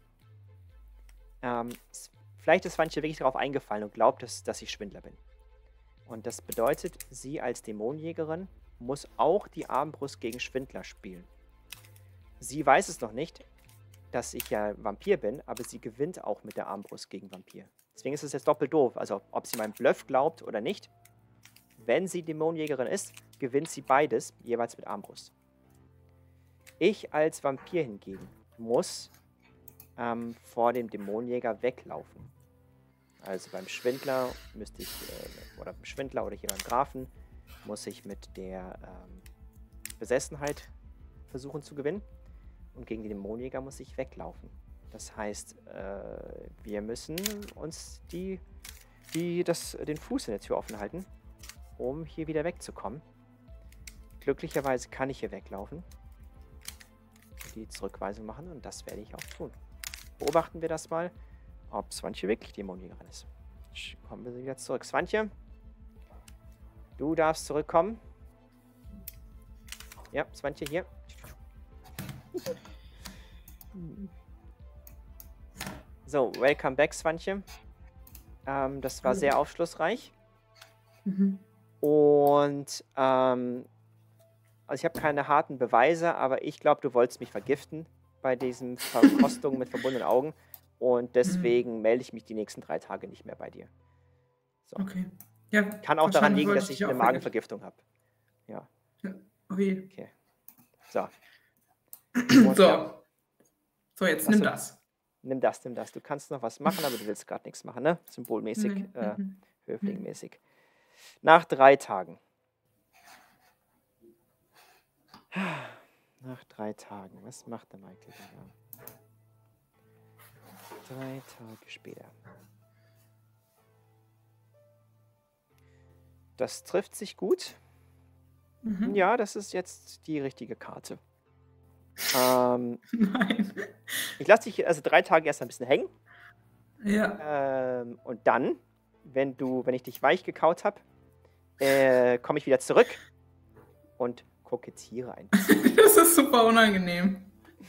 Vielleicht ist Swantje wirklich darauf eingefallen und glaubt, dass ich Schwindler bin. Und das bedeutet, sie als Dämonenjägerin muss auch die Armbrust gegen Schwindler spielen. Sie weiß es noch nicht, dass ich ja Vampir bin, aber sie gewinnt auch mit der Armbrust gegen Vampir. Deswegen ist es jetzt doppelt doof. Also ob sie meinen Bluff glaubt oder nicht, wenn sie Dämonenjägerin ist, gewinnt sie beides, jeweils mit Armbrust. Ich als Vampir hingegen muss vor dem Dämonenjäger weglaufen. Also beim Schwindler müsste ich, oder beim Schwindler oder hier beim Grafen, muss ich mit der Besessenheit versuchen zu gewinnen. Und gegen den Dämonenjäger muss ich weglaufen. Das heißt, wir müssen uns den Fuß in der Tür offen halten, um hier wieder wegzukommen. Glücklicherweise kann ich hier weglaufen. Die Zurückweisung machen und das werde ich auch tun. Beobachten wir das mal, ob Swantje wirklich Dämonenjägerin ist. Kommen wir wieder zurück. Swantje, du darfst zurückkommen. Ja, Swantje hier. So, welcome back, Swantje. Das war sehr aufschlussreich. Mhm. Und also ich habe keine harten Beweise, aber ich glaube, du wolltest mich vergiften bei diesen Verkostungen mit verbundenen Augen. Und deswegen melde ich mich die nächsten 3 Tage nicht mehr bei dir. So. Okay. Ja, Kann auch daran liegen, dass ich dich eine auch Magenvergiftung habe. Ja. Okay. Okay. So. So, jetzt Was nimm du- das. Nimm das. Du kannst noch was machen, aber du willst gerade nichts machen, ne? Symbolmäßig, Nee, höflingmäßig. Nach 3 Tagen. Nach 3 Tagen. Was macht der Michael denn da? 3 Tage später. Das trifft sich gut. Mhm. Ja, das ist jetzt die richtige Karte. Nein. Ich lasse dich also 3 Tage erst ein bisschen hängen. Ja. Und dann, wenn ich dich weich gekaut habe, komme ich wieder zurück und kokettiere ein bisschen. Das ist super unangenehm.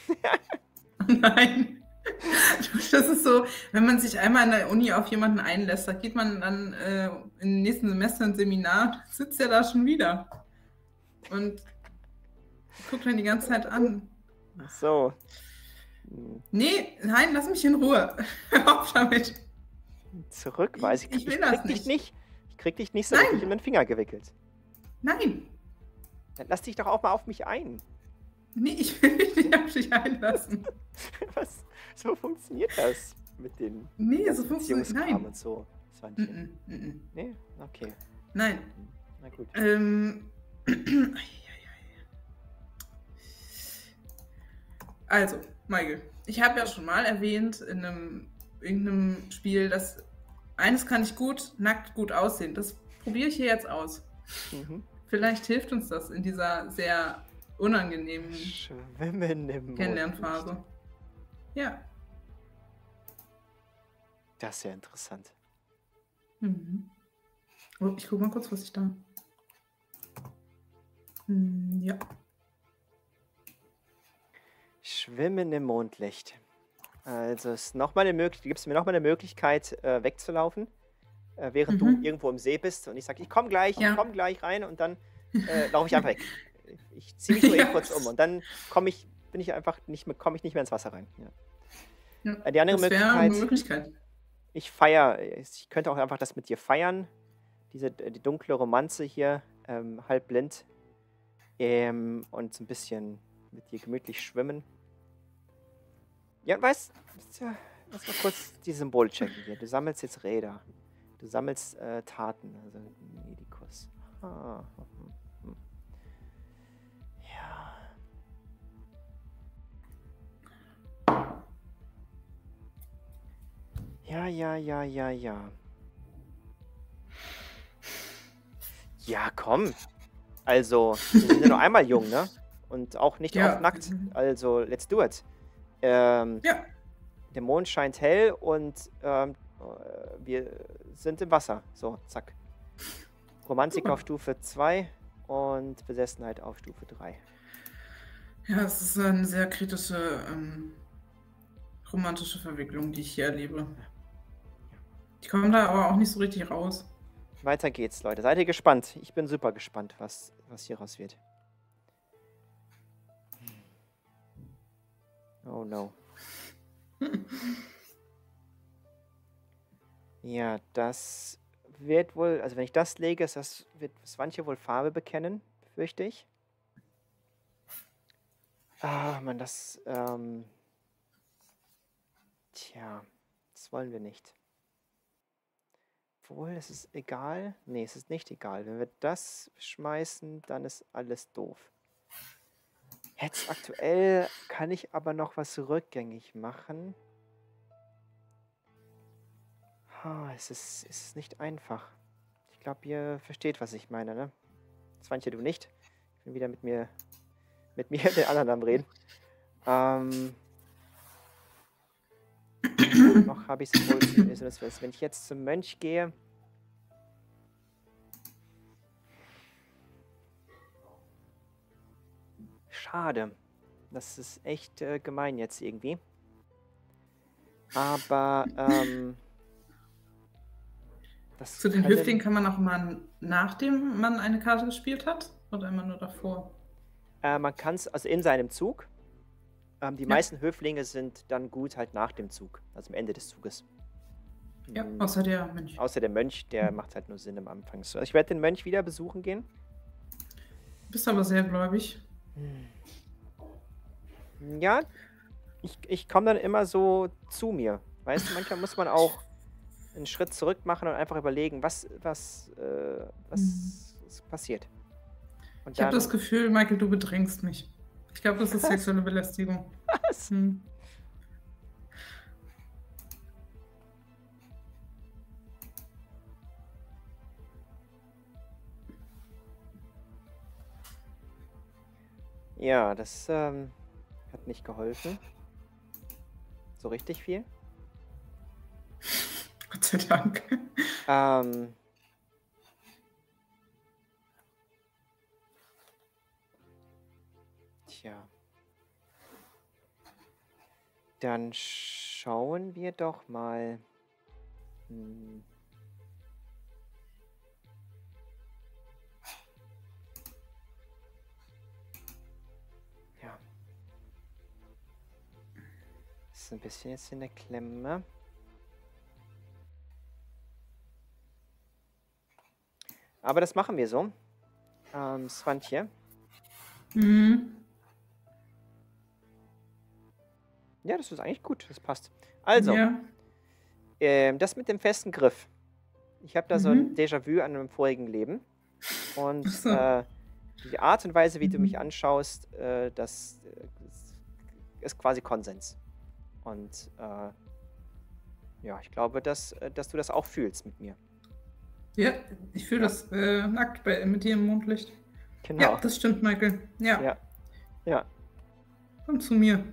Nein. Das ist so, wenn man sich einmal an der Uni auf jemanden einlässt, da geht man dann im nächsten Semester ein Seminar, sitzt er da schon wieder und guckt dann die ganze Zeit an. So. Nee, nein, lass mich in Ruhe. Hör auf damit. Zurück, weiß ich. Ich will das dich nicht. nicht. Ich krieg dich nicht so Nein. richtig in den Finger gewickelt. Nein. Dann lass dich doch auch mal auf mich ein. Nee, ich will mich nicht auf dich einlassen. Was? So funktioniert das mit den Nee, so ganzen funktioniert Beziehungskram nein. und so. Swantje. Mm. Nee? Okay. Nein. Na gut. Also, Michael, ich habe ja schon mal erwähnt in irgendeinem Spiel, dass eines kann ich gut, nackt gut aussehen. Das probiere ich hier jetzt aus. Mhm. Vielleicht hilft uns das in dieser sehr unangenehmen Schwimmen im Kennenlernphase. Mondlicht. Ja. Das ist ja interessant. Mhm. Oh, ich gucke mal kurz, was ich da. Ja. Schwimmen im Mondlicht. Also es gibst du mir nochmal eine Möglichkeit, wegzulaufen, während du irgendwo im See bist und ich sage, ich komme gleich rein und dann laufe ich einfach weg. Ich ziehe mich nur eben kurz um und dann komme ich nicht mehr ins Wasser rein. Ja. Ja, Die andere das wäre eine Möglichkeit, Möglichkeit. Ich könnte auch einfach das mit dir feiern. Die dunkle Romanze hier, halb blind. Und so ein bisschen mit dir gemütlich schwimmen. Ja, und weißt du, lass mal kurz die Symbole checken hier. Du sammelst jetzt Räder. Du sammelst Taten, also Medikus. Ah, ja. Ja. Ja, komm. Also, wir sind ja nur einmal jung, ne? Und auch nicht Ja. oft nackt. Also, let's do it. Der Mond scheint hell und wir sind im Wasser. So, zack. Romantik auf Stufe 2 und Besessenheit auf Stufe 3. Ja, es ist eine sehr kritische, romantische Verwicklung, die ich hier erlebe. Ich komme da aber auch nicht so richtig raus. Weiter geht's, Leute. Seid ihr gespannt? Ich bin super gespannt, was hier raus wird. Oh no. Ja, das wird wohl, also wenn ich das lege, wird Swantje wohl Farbe bekennen, fürchte ich. Ah, Mann, tja, das wollen wir nicht. Obwohl, es ist egal. Nee, es ist nicht egal. Wenn wir das schmeißen, dann ist alles doof. Jetzt aktuell kann ich aber noch was rückgängig machen. Es ist nicht einfach. Ich glaube, ihr versteht, was ich meine, ne? Swantje, du nicht. Ich bin wieder mit mir den anderen am Reden. Noch habe ich es wohl. Wenn ich jetzt zum Mönch gehe. Schade. Das ist echt gemein jetzt irgendwie. Aber, Zu den Höflingen kann man auch mal nachdem man eine Karte gespielt hat? Oder immer nur davor? Man kann es, also in seinem Zug. Die meisten Höflinge sind dann gut halt nach dem Zug, also am Ende des Zuges. Ja, außer der Mönch. Außer der Mönch, der macht halt nur Sinn am Anfang. Also ich werde den Mönch wieder besuchen gehen. Bist aber sehr gläubig. Ja, ich komme dann immer so zu mir. Weißt du, manchmal muss man auch einen Schritt zurück machen und einfach überlegen, was passiert. Und ich habe das Gefühl, Michael, du bedrängst mich. Ich glaube, das ist sexuelle Belästigung. Was? Ja, das hat nicht geholfen. So richtig viel. Gott sei Dank. Tja. Dann schauen wir doch mal. Ja. Das ist ein bisschen jetzt in der Klemme. Aber das machen wir so. Swantje. Ja, das ist eigentlich gut. Das passt. Also, das mit dem festen Griff. Ich habe da so ein Déjà-vu an einem vorigen Leben. Und die Art und Weise, wie du mich anschaust, das ist quasi Konsens. Und ja, ich glaube, dass du das auch fühlst mit mir. Ja, ich fühle das nackt mit dir im Mondlicht. Genau. Ja, das stimmt, Michael. Ja. Komm zu mir.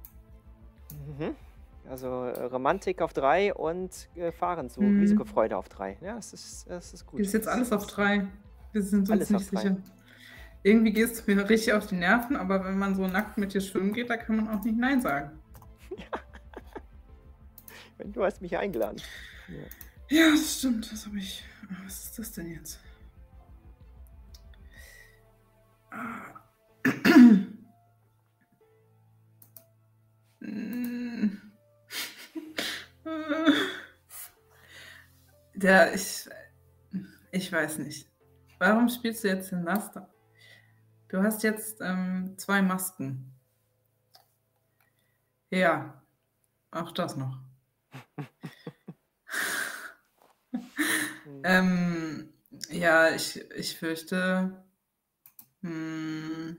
Also Romantik auf 3 und Fahren zu Risikofreude auf 3. Ja, das ist gut. Das ist jetzt alles auf 3. Wir sind uns nicht sicher. Irgendwie geht es mir richtig auf die Nerven, aber wenn man so nackt mit dir schwimmen geht, da kann man auch nicht Nein sagen. Du hast mich eingeladen. Ja, das stimmt. Das habe ich. Was ist das denn jetzt? Der, ich weiß nicht. Warum spielst du jetzt den Laster? Du hast jetzt 2 Masken. Ja, auch das noch. Hm. Ja, ich fürchte. hm,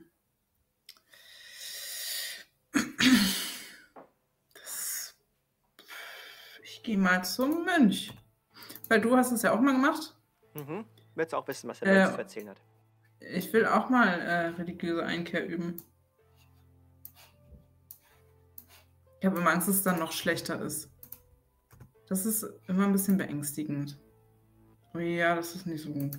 das, Ich gehe mal zum Mönch. Weil du hast es ja auch mal gemacht. Mhm. Willst du auch wissen, was der Mönch zu Äh, erzählen hat? Ich will auch mal religiöse Einkehr üben. Ich habe immer Angst, dass es dann noch schlechter ist. Das ist immer ein bisschen beängstigend. Oh ja, das ist nicht so gut.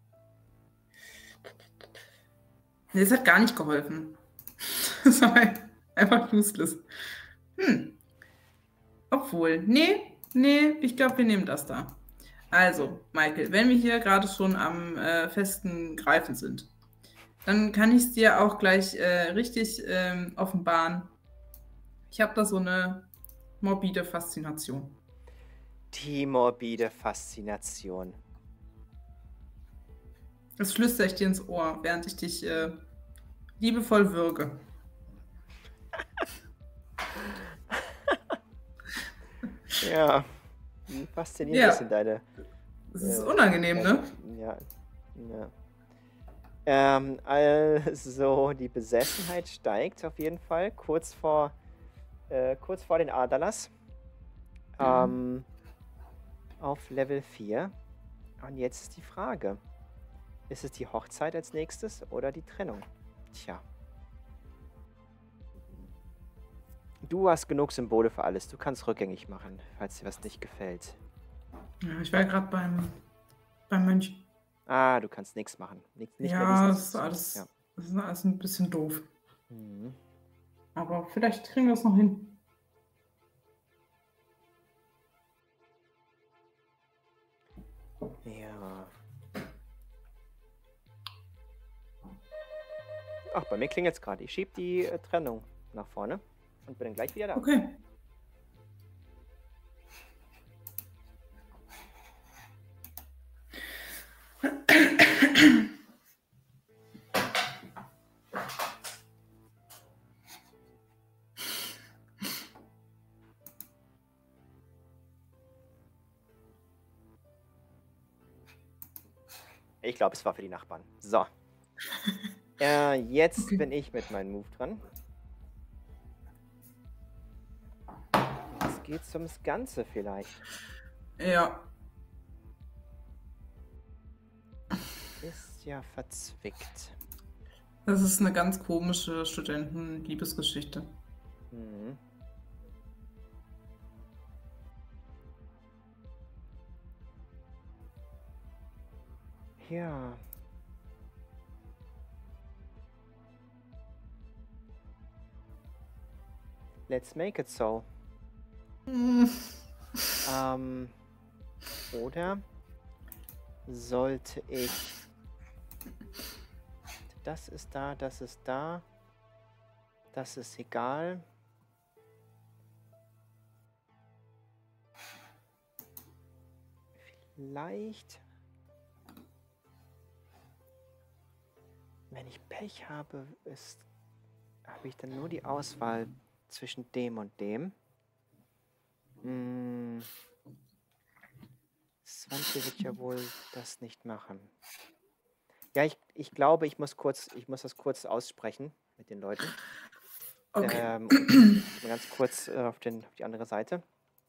Nee, es hat gar nicht geholfen. Das war einfach useless. Obwohl, nee, ich glaube, wir nehmen das da. Also, Michael, wenn wir hier gerade schon am festen Greifen sind, dann kann ich es dir auch gleich richtig offenbaren. Ich habe da so eine morbide Faszination. Die morbide Faszination. Das flüstere ich dir ins Ohr, während ich dich liebevoll würge. Ja, wie faszinierend Ja. ist denn deine... Das ist unangenehm, ne? Ja, ja. Also, die Besessenheit steigt auf jeden Fall, kurz vor den Adalas. Auf Level 4. Und jetzt ist die Frage, ist es die Hochzeit als nächstes oder die Trennung? Tja. Du hast genug Symbole für alles. Du kannst rückgängig machen, falls dir was nicht gefällt. Ja, ich war gerade beim Mönch. Ah, du kannst nichts machen. Nicht mehr Ja, diesen... das ist alles ein bisschen doof. Mhm. Aber vielleicht kriegen wir es noch hin. Ja. Ach, bei mir klingelt es gerade. Ich schiebe die Trennung nach vorne und bin dann gleich wieder da. Okay. Ich glaube, es war für die Nachbarn. So. Jetzt Okay. bin ich mit meinem Move dran. Jetzt geht's ums Ganze vielleicht. Ja. Ist ja verzwickt. Das ist eine ganz komische Studenten-Liebesgeschichte. Mhm. Ja. Let's make it so. Oder sollte ich... Das ist da, das ist da. Das ist egal. Vielleicht... Wenn ich Pech habe, habe ich dann nur die Auswahl zwischen dem und dem. Svante wird ja wohl das nicht machen. Ja, ich glaube, ich muss das kurz aussprechen mit den Leuten. Okay. Und ganz kurz auf die andere Seite.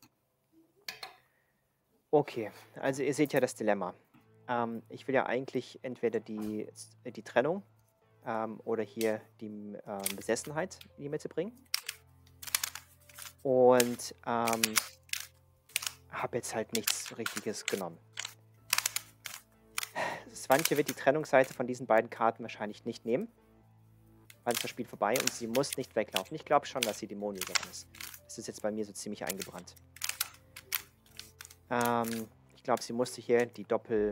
Okay, also ihr seht ja das Dilemma. Ich will ja eigentlich entweder die Trennung oder hier die Besessenheit in die Mitte bringen. Und habe jetzt halt nichts Richtiges genommen. Svante wird die Trennungsseite von diesen beiden Karten wahrscheinlich nicht nehmen. Wann ist das Spiel vorbei und sie muss nicht weglaufen. Ich glaube schon, dass sie Dämonenjägerin ist. Das ist jetzt bei mir so ziemlich eingebrannt. Ich glaube, sie musste hier die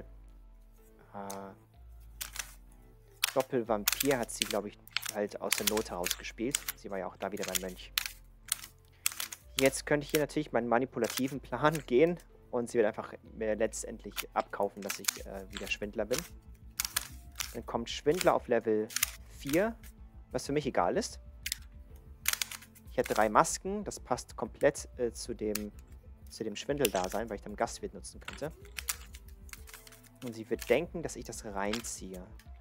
Doppelvampir hat sie, glaube ich, halt aus der Not herausgespielt. Sie war ja auch da wieder beim Mönch. Jetzt könnte ich hier natürlich meinen manipulativen Plan gehen Und sie wird einfach mir letztendlich abkaufen, dass ich wieder Schwindler bin. Dann kommt Schwindler auf Level 4, was für mich egal ist. Ich hätte 3 Masken, das passt komplett zu dem Schwindeldasein, weil ich dann Gastwirt nutzen könnte. Und sie wird denken, dass ich das reinziehe.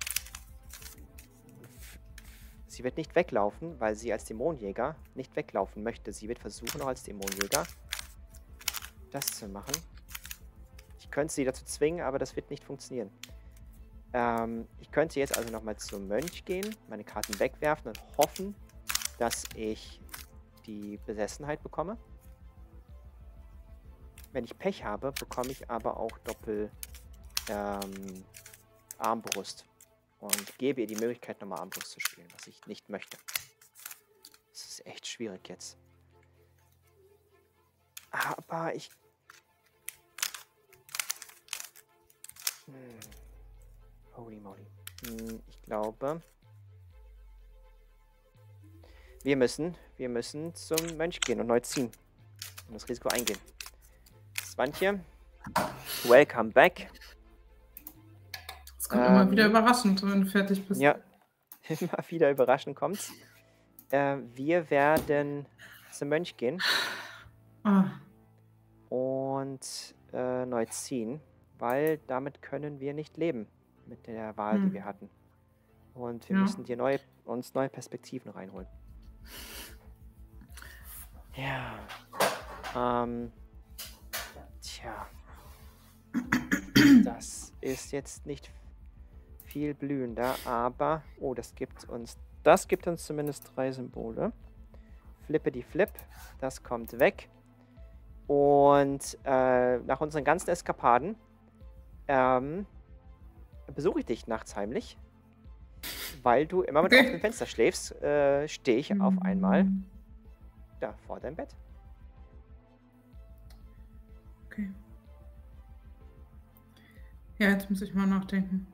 Sie wird nicht weglaufen, weil sie als Dämonenjäger nicht weglaufen möchte. Sie wird versuchen, auch als Dämonenjäger das zu machen. Ich könnte sie dazu zwingen, aber das wird nicht funktionieren. Ich könnte jetzt also nochmal zum Mönch gehen, meine Karten wegwerfen und hoffen, dass ich die Besessenheit bekomme. Wenn ich Pech habe, bekomme ich aber auch Doppel Armbrust. Und gebe ihr die Möglichkeit, nochmal Armbrust zu spielen, was ich nicht möchte. Das ist echt schwierig jetzt. Aber ich... Holy moly. Ich glaube... Wir müssen zum Mönch gehen und neu ziehen. Und das Risiko eingehen. Swantje, welcome back. Es kommt immer wieder überraschend, wenn du fertig bist. Ja, immer wieder überraschend kommt's. Wir werden zum Mönch gehen. Und neu ziehen, weil damit können wir nicht leben mit der Wahl, die wir hatten. Und wir müssen dir uns neue Perspektiven reinholen. Ja. Tja. Das ist jetzt nicht viel blühender, aber... Oh, das gibt uns zumindest 3 Symbole. Flippity Flip, das kommt weg. Und nach unseren ganzen Eskapaden besuche ich dich nachts heimlich. Weil du immer mit offenem Fenster schläfst, stehe ich auf einmal da vor deinem Bett. Okay. Ja, jetzt muss ich mal nachdenken.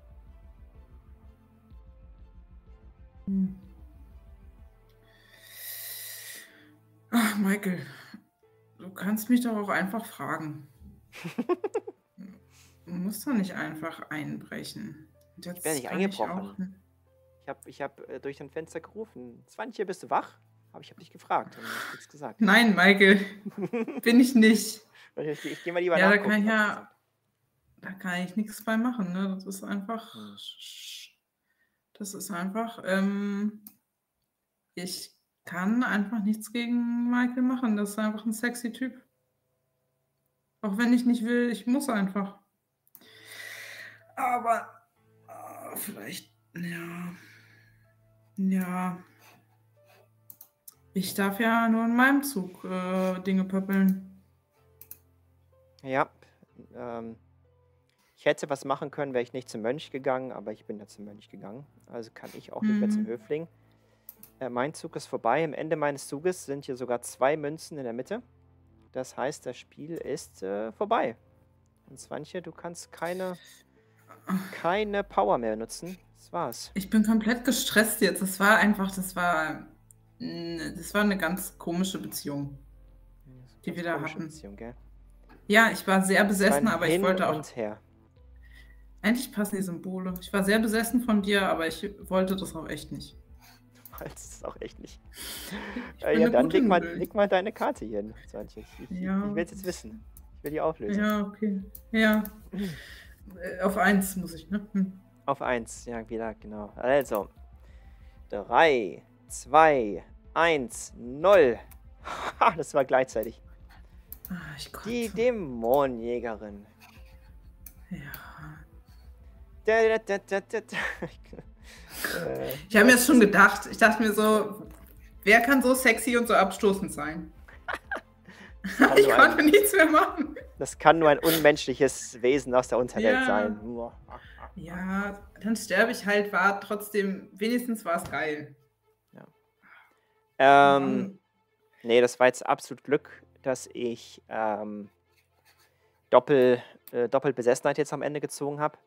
Ach, Michael, du kannst mich doch auch einfach fragen. Du musst doch nicht einfach einbrechen. Und Ich bin jetzt nicht kann ich eingebrochen. Ich hab durch ein Fenster gerufen. Swantje, bist du wach? Aber ich habe dich gefragt und du hast nichts gesagt. Nein, Michael, bin ich nicht. Ich gehe mal lieber Ja, nachgucken. da kann ich nichts bei machen, ne? Das ist einfach, ich kann einfach nichts gegen Michael machen. Das ist einfach ein sexy Typ. Auch wenn ich nicht will, ich muss einfach. Aber vielleicht, ja. Ich darf ja nur in meinem Zug Dinge pöppeln. Ja. Ich hätte was machen können, wäre ich nicht zum Mönch gegangen, aber ich bin ja zum Mönch gegangen. Also kann ich auch nicht mehr zum Höfling. Mein Zug ist vorbei. Am Ende meines Zuges sind hier sogar 2 Münzen in der Mitte. Das heißt, das Spiel ist vorbei. Und Swantje, du kannst keine Power mehr nutzen. Das war's. Ich bin komplett gestresst jetzt. Das war eine ganz komische Beziehung, die wir da hatten. Beziehung, gell? Ja, ich war sehr besessen, aber ich Hin wollte auch... und her. Eigentlich passen die Symbole. Ich war sehr besessen von dir, aber ich wollte das auch echt nicht. Du wolltest es auch echt nicht. Ich bin Ja, eine dann gute leg mal deine Karte hier hin, Swantje. Ich will es jetzt wissen. Ich will die auflösen. Ja, okay. Ja. Auf 1 muss ich, ne? Auf 1, ja, wieder, genau. Also, 3, 2, 1, 0. Ha, das war gleichzeitig. Ich kotze. Die Dämonenjägerin. Ja. Ich habe mir das schon gedacht. Ich dachte mir so, wer kann so sexy und so abstoßend sein? Ich konnte nichts mehr machen. Das kann nur ein unmenschliches Wesen aus der Unterwelt sein. Ja, dann sterbe ich halt, war trotzdem, wenigstens war es geil. Ja. Nee, das war jetzt absolut Glück, dass ich Doppelbesessenheit jetzt am Ende gezogen habe.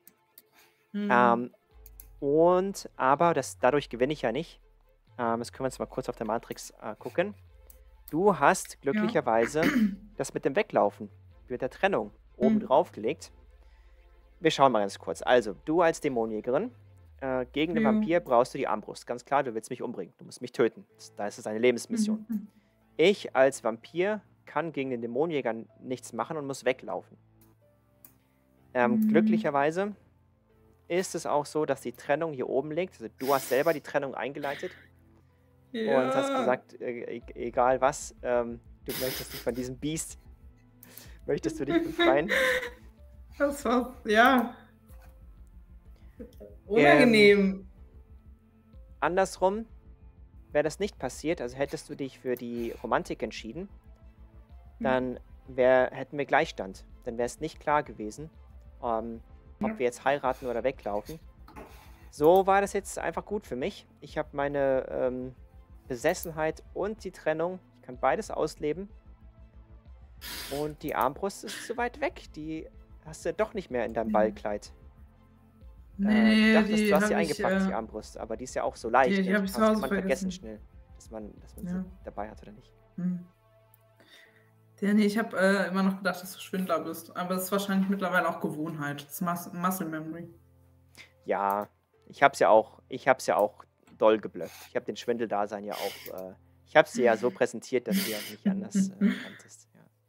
Aber dadurch gewinne ich ja nicht. Das können wir jetzt mal kurz auf der Matrix gucken. Du hast glücklicherweise das mit dem Weglaufen mit der Trennung oben Hm. drauf gelegt. Wir schauen mal ganz kurz. Also, du als Dämonenjägerin, gegen den Ja. Vampir brauchst du die Armbrust. Ganz klar, du willst mich umbringen. Du musst mich töten. Da ist es eine Lebensmission. Mhm. Ich als Vampir kann gegen den Dämonenjäger nichts machen und muss weglaufen. Glücklicherweise ist es auch so, dass die Trennung hier oben liegt. Also du hast selber die Trennung eingeleitet und hast Ja. gesagt, egal was, du möchtest dich von diesem Biest, möchtest du dich befreien. Das war, ja, unangenehm. Andersrum wäre das nicht passiert, also hättest du dich für die Romantik entschieden, dann hätten wir Gleichstand. Dann wäre es nicht klar gewesen, ob wir jetzt heiraten oder weglaufen. So war das jetzt einfach gut für mich. Ich habe meine Besessenheit und die Trennung. Ich kann beides ausleben. Und die Armbrust ist zu weit weg. Die hast du doch nicht mehr in deinem Ballkleid. Ich Nee, dachte, die du hast hab sie ich, eingepackt, die Armbrust. Aber die ist ja auch so leicht. die ne? hab ich zu kann Hause man vergessen vergessen. schnell, dass man Ja. sie dabei hat oder nicht. Ja, nee, ich habe immer noch gedacht, dass du Schwindler bist. Aber es ist wahrscheinlich mittlerweile auch Gewohnheit. Das ist Muscle Memory. Ja, ich hab's ja auch doll geblufft. Ich habe den Schwindeldasein ja auch, ich habe sie ja so präsentiert, dass du ja nicht anders kanntest.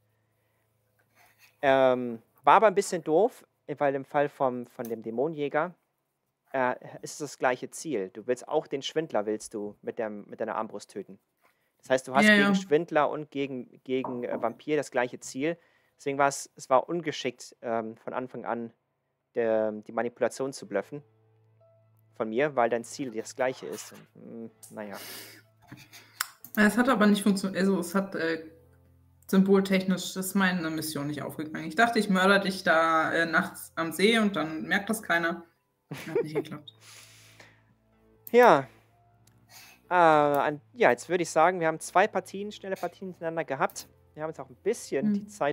Ja. War aber ein bisschen doof, weil im Fall von dem Dämonenjäger ist es das gleiche Ziel. Du willst auch den Schwindler mit deiner Armbrust töten. Das heißt, du hast Ja, gegen ja. Schwindler und gegen Vampir das gleiche Ziel. Deswegen war es ungeschickt, von Anfang an die Manipulation zu bluffen von mir, weil dein Ziel das gleiche ist. Und, naja. Es hat aber nicht funktioniert. Also es hat symboltechnisch ist meine Mission nicht aufgegangen. Ich dachte, ich mörder dich da nachts am See und dann merkt das keiner. Hat nicht geklappt. Ja. Jetzt würde ich sagen, wir haben 2 schnelle Partien miteinander gehabt. Wir haben jetzt auch ein bisschen die Zeit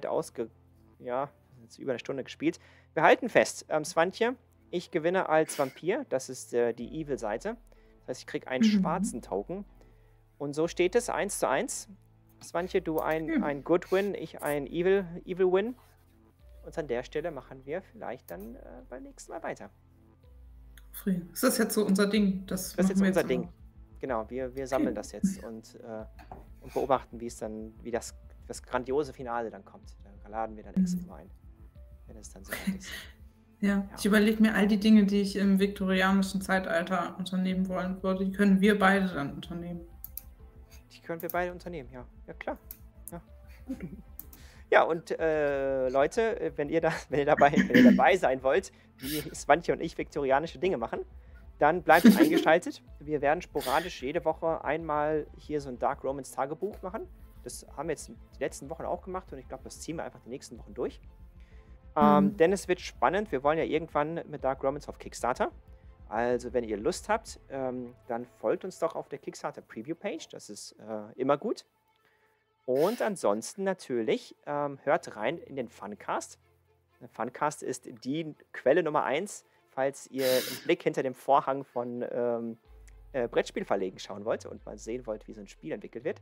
jetzt über eine Stunde gespielt. Wir halten fest, Swantje, ich gewinne als Vampir, das ist die Evil-Seite. Das heißt, ich kriege einen schwarzen Token. Und so steht es 1:1. Swantje, du ein Good Win, ich ein Evil Win. Und an der Stelle machen wir vielleicht dann beim nächsten Mal weiter. Frieden. Ist das jetzt so unser Ding? Das ist jetzt machen wir unser so. Ding. Genau, wir sammeln das jetzt und beobachten, wie das grandiose Finale dann kommt. Da laden wir dann nächstes Mal ein, wenn es dann so weit ist. Ja, ich überlege mir all die Dinge, die ich im viktorianischen Zeitalter unternehmen wollen würde, die können wir beide dann unternehmen. Die können wir beide unternehmen, ja. Ja, klar. Ja, ja und Leute, wenn ihr dabei sein wollt, wie Swantje und ich viktorianische Dinge machen, dann bleibt eingeschaltet. Wir werden sporadisch jede Woche einmal hier so ein Dark Romans Tagebuch machen. Das haben wir jetzt die letzten Wochen auch gemacht und ich glaube, das ziehen wir einfach die nächsten Wochen durch. Denn es wird spannend. Wir wollen ja irgendwann mit Dark Romans auf Kickstarter. Also wenn ihr Lust habt, dann folgt uns doch auf der Kickstarter Preview Page. Das ist immer gut. Und ansonsten natürlich hört rein in den Funcast. Der Funcast ist die Quelle Nummer 1, falls ihr einen Blick hinter dem Vorhang von Brettspielverlegen schauen wollt und mal sehen wollt, wie so ein Spiel entwickelt wird.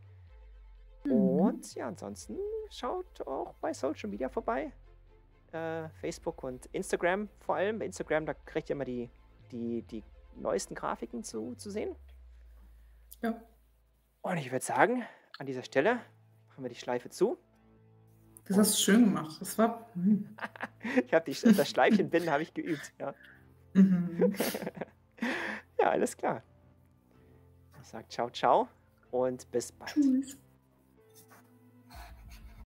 Und ja, ansonsten schaut auch bei Social Media vorbei. Facebook und Instagram vor allem. Bei Instagram, da kriegt ihr immer die neuesten Grafiken zu sehen. Ja. Und ich würde sagen, an dieser Stelle machen wir die Schleife zu. Das hast du schön gemacht. Das war. Ich habe das Schleifchenbinden habe ich geübt. Ja. Ja, alles klar. Ich sage ciao, ciao und bis bald. Tschüss.